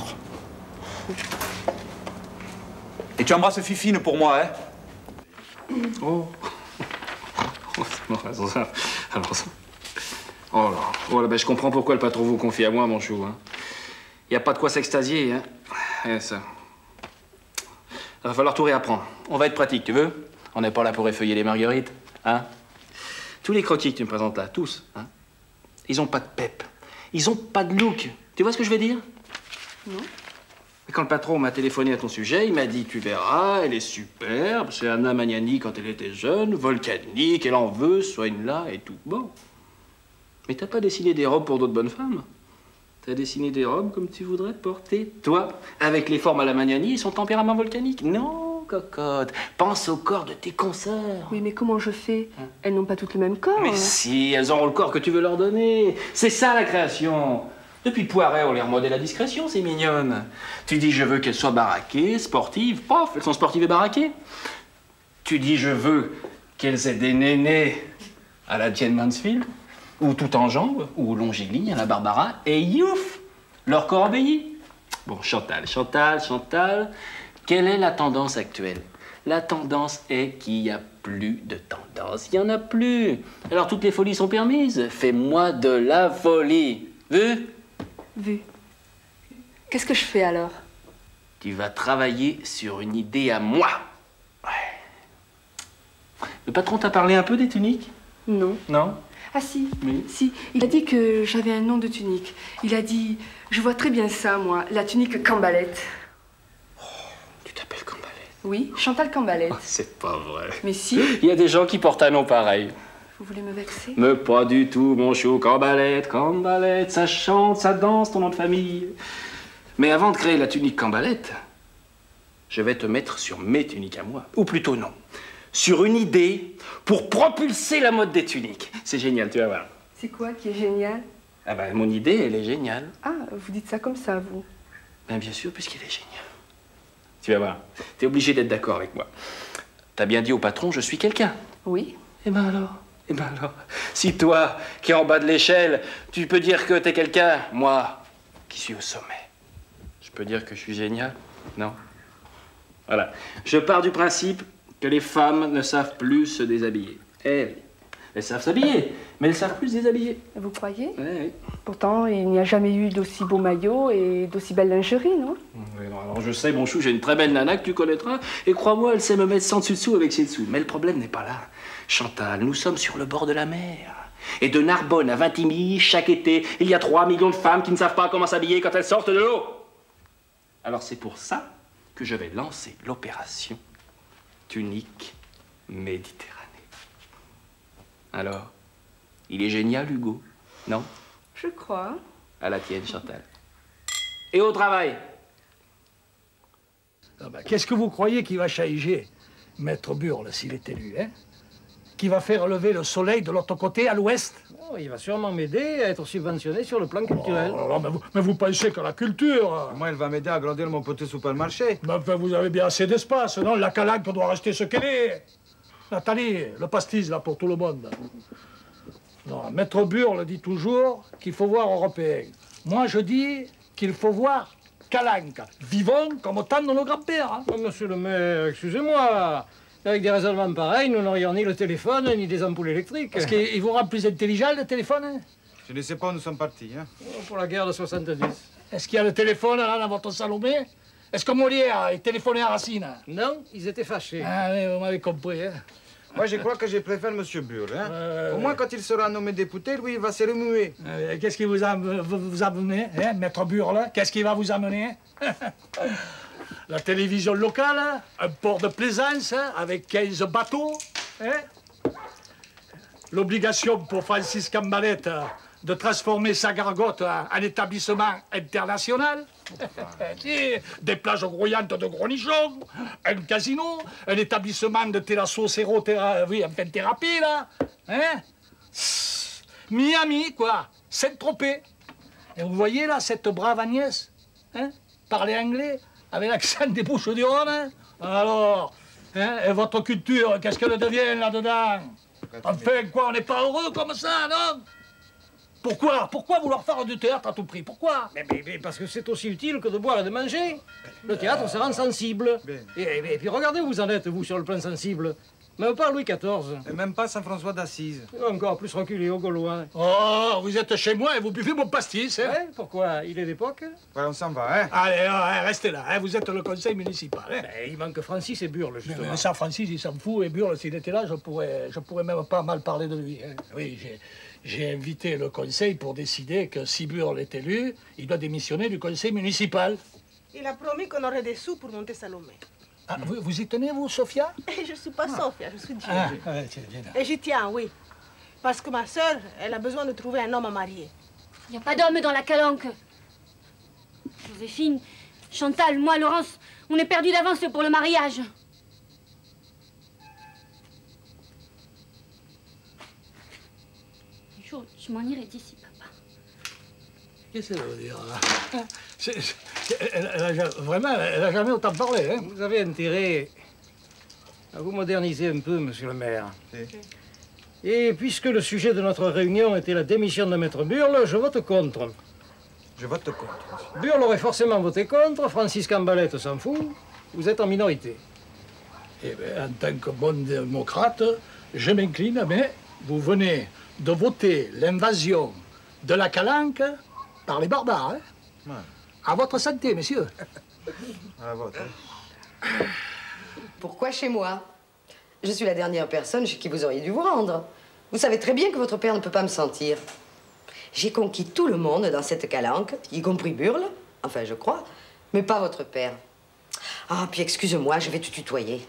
Et tu embrasses Fifine pour moi, hein? Oh. Oh, c'est marrant, ça. Alors ça. Oh là. Oh là, ben je comprends pourquoi le patron vous confie à moi, mon chou. Hein. Y a pas de quoi s'extasier, hein. Eh, ça. Il va falloir tout réapprendre. On va être pratique, tu veux? On n'est pas là pour effeuiller les marguerites, hein? Tous les croquis que tu me présentes là, tous, hein, ils ont pas de pep. Ils ont pas de look. Tu vois ce que je veux dire? Non. Et quand le patron m'a téléphoné à ton sujet, il m'a dit, tu verras, elle est superbe, c'est Anna Magnani quand elle était jeune, volcanique, elle en veut, soigne-la et tout. Bon. Mais t'as pas dessiné des robes pour d'autres bonnes femmes. T'as dessiné des robes comme tu voudrais te porter, toi, avec les formes à la Magnani et son tempérament volcanique. Non, cocotte, pense au corps de tes consoeurs. Oui, mais comment je fais? Elles n'ont pas toutes le même corps. Mais si, elles auront le corps que tu veux leur donner. C'est ça la création. Depuis Poiret, on les remodèle à discrétion, c'est mignonne. Tu dis, je veux qu'elles soient baraquées, sportives. Paf, elles sont sportives et baraquées. Tu dis, je veux qu'elles aient des nénés à la Jane Mansfield, ou tout en jambes, ou longiligne à la Barbara, et youf, leur corps obéit. Bon, Chantal, Chantal, Chantal, quelle est la tendance actuelle? La tendance est qu'il n'y a plus de tendance. Il n'y en a plus. Alors toutes les folies sont permises. Fais-moi de la folie. Vu? Vu. Qu'est-ce que je fais alors? Tu vas travailler sur une idée à moi. Ouais. Le patron t'a parlé un peu des tuniques? Non. Non? Ah si, oui. Si. Il a dit que j'avais un nom de tunique. Il a dit, je vois très bien ça, moi, la tunique Cambalette. Oh, tu t'appelles Cambalette? Oui, Chantal Cambalette. Oh, c'est pas vrai. Mais si. Il y a des gens qui portent un nom pareil. Vous voulez me vexer? Mais pas du tout, mon chou. Cambalette, Cambalette, ça chante, ça danse, ton nom de famille. Mais avant de créer la tunique Cambalette, je vais te mettre sur mes tuniques à moi. Ou plutôt non. Sur une idée pour propulser la mode des tuniques. C'est génial, tu vas voir. C'est quoi qui est génial? Ah ben, mon idée, elle est géniale. Ah, vous dites ça comme ça, vous? Ben, bien sûr, puisqu'elle est géniale. Tu vas voir. T'es obligé d'être d'accord avec moi. T'as bien dit au patron, je suis quelqu'un. Oui. Eh ben alors? Eh ben alors? Si toi, qui es en bas de l'échelle, tu peux dire que t'es quelqu'un, moi, qui suis au sommet, je peux dire que je suis génial? Non? Voilà. Je pars du principe que les femmes ne savent plus se déshabiller. Elles, elles savent s'habiller, mais elles savent plus se déshabiller. Vous croyez? Oui, oui. Pourtant, il n'y a jamais eu d'aussi beaux maillots et d'aussi belle lingerie, non? Oui, non, alors je sais, mon chou, j'ai une très belle nana que tu connaîtras, et crois-moi, elle sait me mettre sans dessus-dessous avec ses dessous. Mais le problème n'est pas là. Chantal, nous sommes sur le bord de la mer. Et de Narbonne à Vintimille, chaque été, il y a trois millions de femmes qui ne savent pas comment s'habiller quand elles sortent de l'eau. Alors c'est pour ça que je vais lancer l'opération Tunique Méditerranée. Alors, il est génial, Hugo, non? Je crois. À la tienne, Chantal. Et au travail. Ah ben, qu'est-ce que vous croyez qu'il va chahiger, Maître Burle, s'il est élu, hein? Qui va faire lever le soleil de l'autre côté, à l'ouest? Oh, il va sûrement m'aider à être subventionné sur le plan culturel. Oh, oh, mais, vous, mais vous pensez que la culture... Moi, elle va m'aider à agrandir mon petit supermarché. Mais enfin, vous avez bien assez d'espace, non? La Calanque doit rester ce qu'elle est. Nathalie, le pastis, là, pour tout le monde. Non, Maître Burle dit toujours qu'il faut voir européen. Moi, je dis qu'il faut voir Calanque. Vivons comme au temps de nos grands-pères. Hein. Oh, monsieur le maire, excusez-moi. Avec des raisonnements pareils, nous n'aurions ni le téléphone, ni des ampoules électriques. Est-ce qu'il vous rend plus intelligent, le téléphone? Hein? Je ne sais pas où nous sommes partis. Hein. Oh, pour la guerre de soixante-dix. Est-ce qu'il y a le téléphone, là, dans votre Salomé? Est-ce que Molière a téléphoné à Racine? Non, ils étaient fâchés. Ah oui, vous m'avez compris. Hein? Moi, je crois que je préfère Monsieur Burle. Hein. Euh, Au moins, quand il sera nommé député, lui, il va se remuer. Euh, Qu'est-ce qui vous a vous, vous amené, hein, Maître Burle? Qu'est-ce qui va vous amener? La télévision locale, un port de plaisance hein, avec quinze bateaux. Hein? l'obligation pour Francis Cambalette de transformer sa gargote en établissement international. Si, des plages grouillantes de gros nichons, un casino, un établissement de thélasso-séro-thérapie, oui, enfin thérapie, là. Hein? Miami, quoi. Saint-Tropez. Et vous voyez, là, cette brave Agnès, hein, parler anglais, avec l'accent des Bouches-du-Rhône, hein? Alors, hein, et votre culture, qu'est-ce qu'elle devient là-dedans? Enfin, quoi, on n'est pas heureux comme ça, non? Pourquoi? Pourquoi vouloir faire du théâtre à tout prix? Pourquoi? Mais, mais, mais parce que c'est aussi utile que de boire et de manger. Le théâtre, ça rend sensible. Et, et, et puis regardez où vous en êtes, vous, sur le plan sensible. Même pas Louis quatorze. Et même pas Saint-François d'Assise. Encore plus reculé au Gaulois. Oh, vous êtes chez moi et vous buvez mon pastis, hein? Ouais, pourquoi? Il est d'époque? Ouais, on s'en va, hein? Allez, oh, restez là, hein? Vous êtes le conseil municipal, hein? Ben, il manque Francis et Burle, justement. Mais, mais ça, Francis, il s'en fout, et Burle, s'il était là, je pourrais, je pourrais même pas mal parler de lui, hein? Oui, j'ai... J'ai invité le conseil pour décider que si Burle est élu, il doit démissionner du conseil municipal. Il a promis qu'on aurait des sous pour monter Salomé. Ah, vous, vous y tenez, vous, Sophia? Je ne suis pas Sophia, je suis Dieu. Ah, ouais, tiens, viens là. Et j'y tiens, oui. Parce que ma sœur, elle a besoin de trouver un homme à marier. Il n'y a pas d'homme dans la calanque. Joséphine, Chantal, moi, Laurence, on est perdus d'avance pour le mariage. Un jour, je m'en irai d'ici, papa. Qu'est-ce que ça veut dire, là? C'est, c'est, elle, elle a, vraiment, elle n'a jamais autant parlé, hein? Vous avez intérêt à vous moderniser un peu, monsieur le maire. Et puisque le sujet de notre réunion était la démission de Maître Burle, je vote contre. Je vote contre. Burle aurait forcément voté contre, Francis Cambalette s'en fout, vous êtes en minorité. Eh bien, en tant que bon démocrate, je m'incline, mais vous venez de voter l'invasion de la Calanque par les barbares, hein? Ouais. À votre santé, messieurs. À la vôtre. Hein. Pourquoi chez moi? Je suis la dernière personne chez qui vous auriez dû vous rendre. Vous savez très bien que votre père ne peut pas me sentir. J'ai conquis tout le monde dans cette calanque, y compris Burle, enfin je crois, mais pas votre père. Ah, puis excuse-moi, je vais te tutoyer.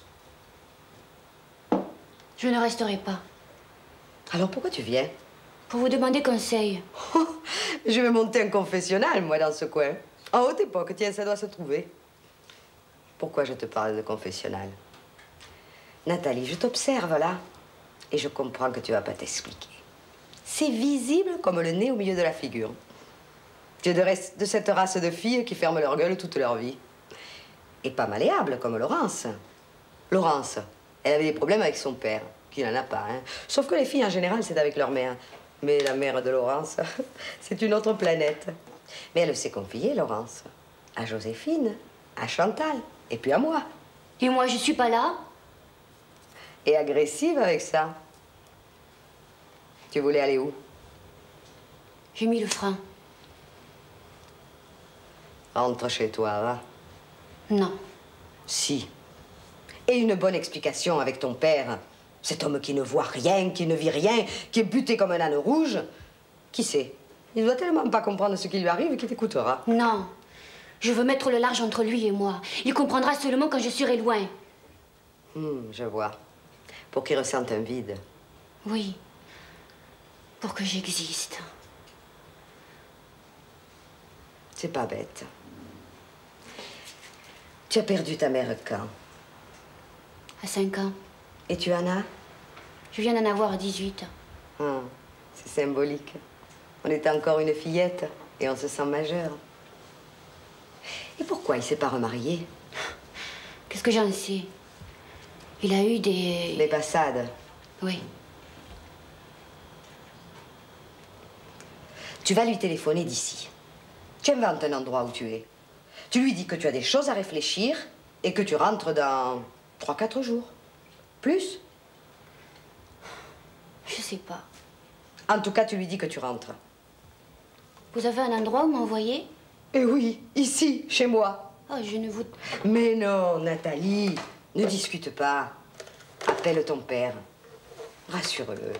Je ne resterai pas. Alors pourquoi tu viens? Pour vous demander conseil. Je vais monter un confessionnal, moi, dans ce coin. En haute époque, tiens, ça doit se trouver. Pourquoi je te parle de confessionnal? Nathalie, je t'observe, là, et je comprends que tu vas pas t'expliquer. C'est visible comme le nez au milieu de la figure. Tu es de, reste, de cette race de filles qui ferment leur gueule toute leur vie. Et pas malléable, comme Laurence. Laurence, elle avait des problèmes avec son père, qui n'en a pas, hein. Sauf que les filles, en général, c'est avec leur mère. Mais la mère de Laurence, c'est une autre planète. Mais elle s'est confiée, Laurence, à Joséphine, à Chantal, et puis à moi. Et moi, je suis pas là? Et agressive avec ça. Tu voulais aller où? J'ai mis le frein. Rentre chez toi, va. Non. Si. Et une bonne explication avec ton père. Cet homme qui ne voit rien, qui ne vit rien, qui est buté comme un âne rouge. Qui sait? Il doit tellement pas comprendre ce qui lui arrive qu'il t'écoutera. Non. Je veux mettre le large entre lui et moi. Il comprendra seulement quand je serai loin. Hum, je vois. Pour qu'il ressente un vide. Oui. Pour que j'existe. C'est pas bête. Tu as perdu ta mère quand? À cinq ans. Et tu en as? Je viens d'en avoir à dix-huit. Ah, c'est symbolique. On était encore une fillette et on se sent majeur. Et pourquoi il s'est pas remarié? Qu'est-ce que j'en sais? Il a eu des... Des passades? Oui. Tu vas lui téléphoner d'ici. Tu inventes un endroit où tu es. Tu lui dis que tu as des choses à réfléchir et que tu rentres dans trois quatre jours. Plus? Je sais pas. En tout cas, tu lui dis que tu rentres. Vous avez un endroit où m'envoyer? Eh oui, ici, chez moi. Oh, je ne vous... Mais non, Nathalie, ne discute pas. Appelle ton père. Rassure-le.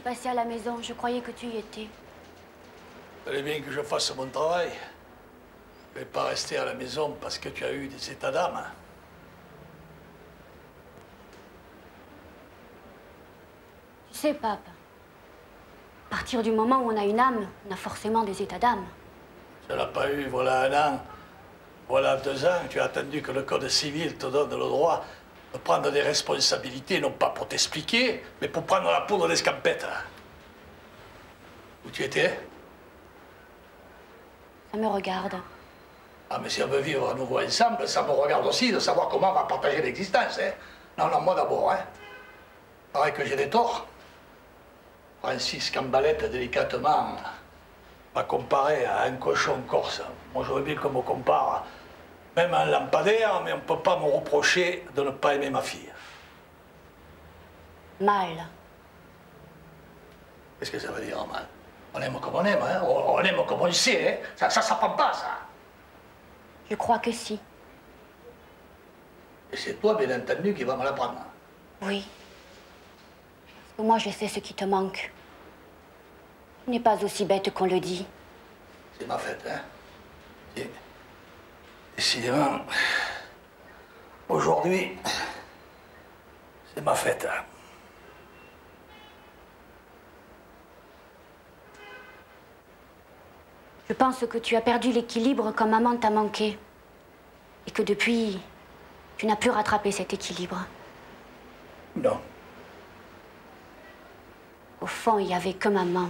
passé à la maison. Je croyais que tu y étais. Il fallait bien que je fasse mon travail. Je vais pas rester à la maison parce que tu as eu des états d'âme. Tu sais, pape, à partir du moment où on a une âme, on a forcément des états d'âme. Tu l'as pas eu, voilà un an. Voilà deux ans, tu as attendu que le code civil te donne le droit de prendre des responsabilités, non pas pour t'expliquer, mais pour prendre la poudre d'escampette. Où tu étais? Ça me regarde. Ah, mais si on veut vivre à nouveau ensemble, ça me regarde aussi de savoir comment on va partager l'existence, hein. Non, non, moi d'abord, hein. Pareil que j'ai des torts. Francis Cambalette, délicatement, m'a comparé à un cochon corse. Moi, j'aurais bien qu'on me compare, même un lampadaire, mais on ne peut pas me reprocher de ne pas aimer ma fille. Mal. Qu'est-ce que ça veut dire, mal? On aime comme on aime, hein? On aime comme on sait, hein? Ça, ça s'apprend pas, ça. Je crois que si. Et c'est toi, bien entendu, qui va me l'apprendre. Oui. Parce que moi, je sais ce qui te manque. Tu n'es pas aussi bête qu'on le dit. C'est ma fête, hein? Et, décidément, aujourd'hui, c'est ma fête. Hein? Je pense que tu as perdu l'équilibre quand maman t'a manqué. Et que depuis, tu n'as plus rattrapé cet équilibre. Non. Au fond, il n'y avait que maman.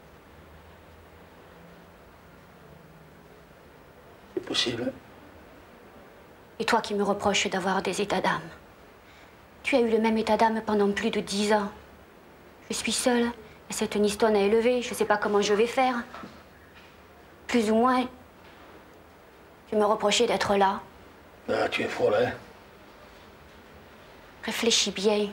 C'est possible. Et toi qui me reproches d'avoir des états d'âme. Tu as eu le même état d'âme pendant plus de dix ans. Je suis seule, et cette Niston à élever, je ne sais pas comment je vais faire. Plus ou moins, tu me reprochais d'être là. Ah, tu es folle, hein? Réfléchis bien.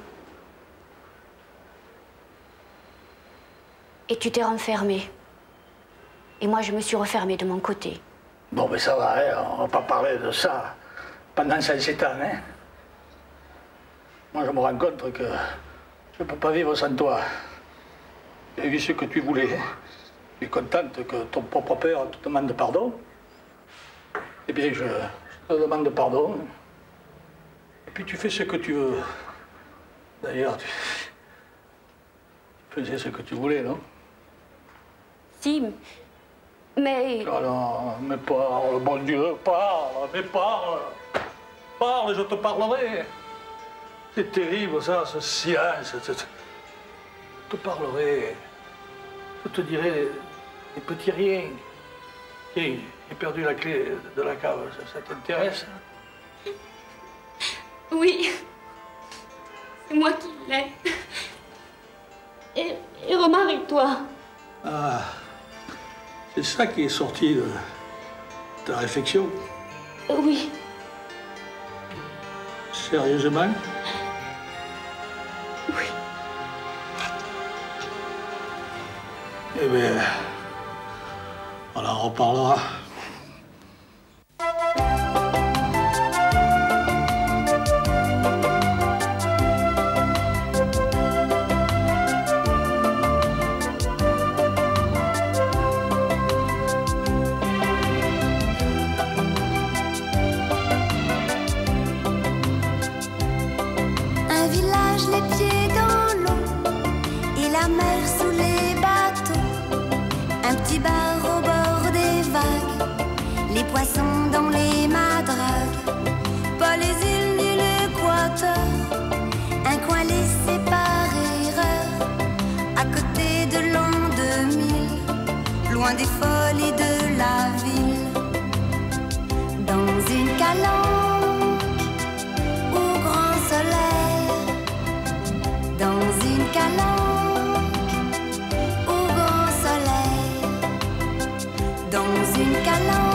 Et tu t'es renfermée. Et moi, je me suis refermée de mon côté. Bon, mais ça va, hein? On va pas parler de ça pendant cent sept ans, hein? Moi, je me rends compte que je ne peux pas vivre sans toi. Tu as vu ce que tu voulais. Tu es contente que ton propre père te demande pardon. Eh bien, je, je te demande pardon. Et puis tu fais ce que tu veux. D'ailleurs, tu, tu faisais ce que tu voulais, non? Si, mais... Oh non, mais parle, bon Dieu, parle, mais parle. Parle, je te parlerai. C'est terrible, ça, ce silence. Je te parlerai. Je te dirai des petits riens. Tiens, j'ai perdu la clé de la cave, ça, ça t'intéresse? Oui, c'est moi qui l'ai. Et, et remarque-toi. Ah, c'est ça qui est sorti de ta réflexion? Oui. Sérieusement? Oui. Eh bien, on en reparlera. Un village les pieds dans l'eau et la mer sous les bateaux. Un petit bar au bord des vagues, les poissons dans les madragues. Pas les îles ni l'équateur, un coin laissé par erreur. À côté de l'an deux mille, loin des folies de la ville. Dans une calanque au grand soleil, dans une calanque au grand soleil, dans une calanque.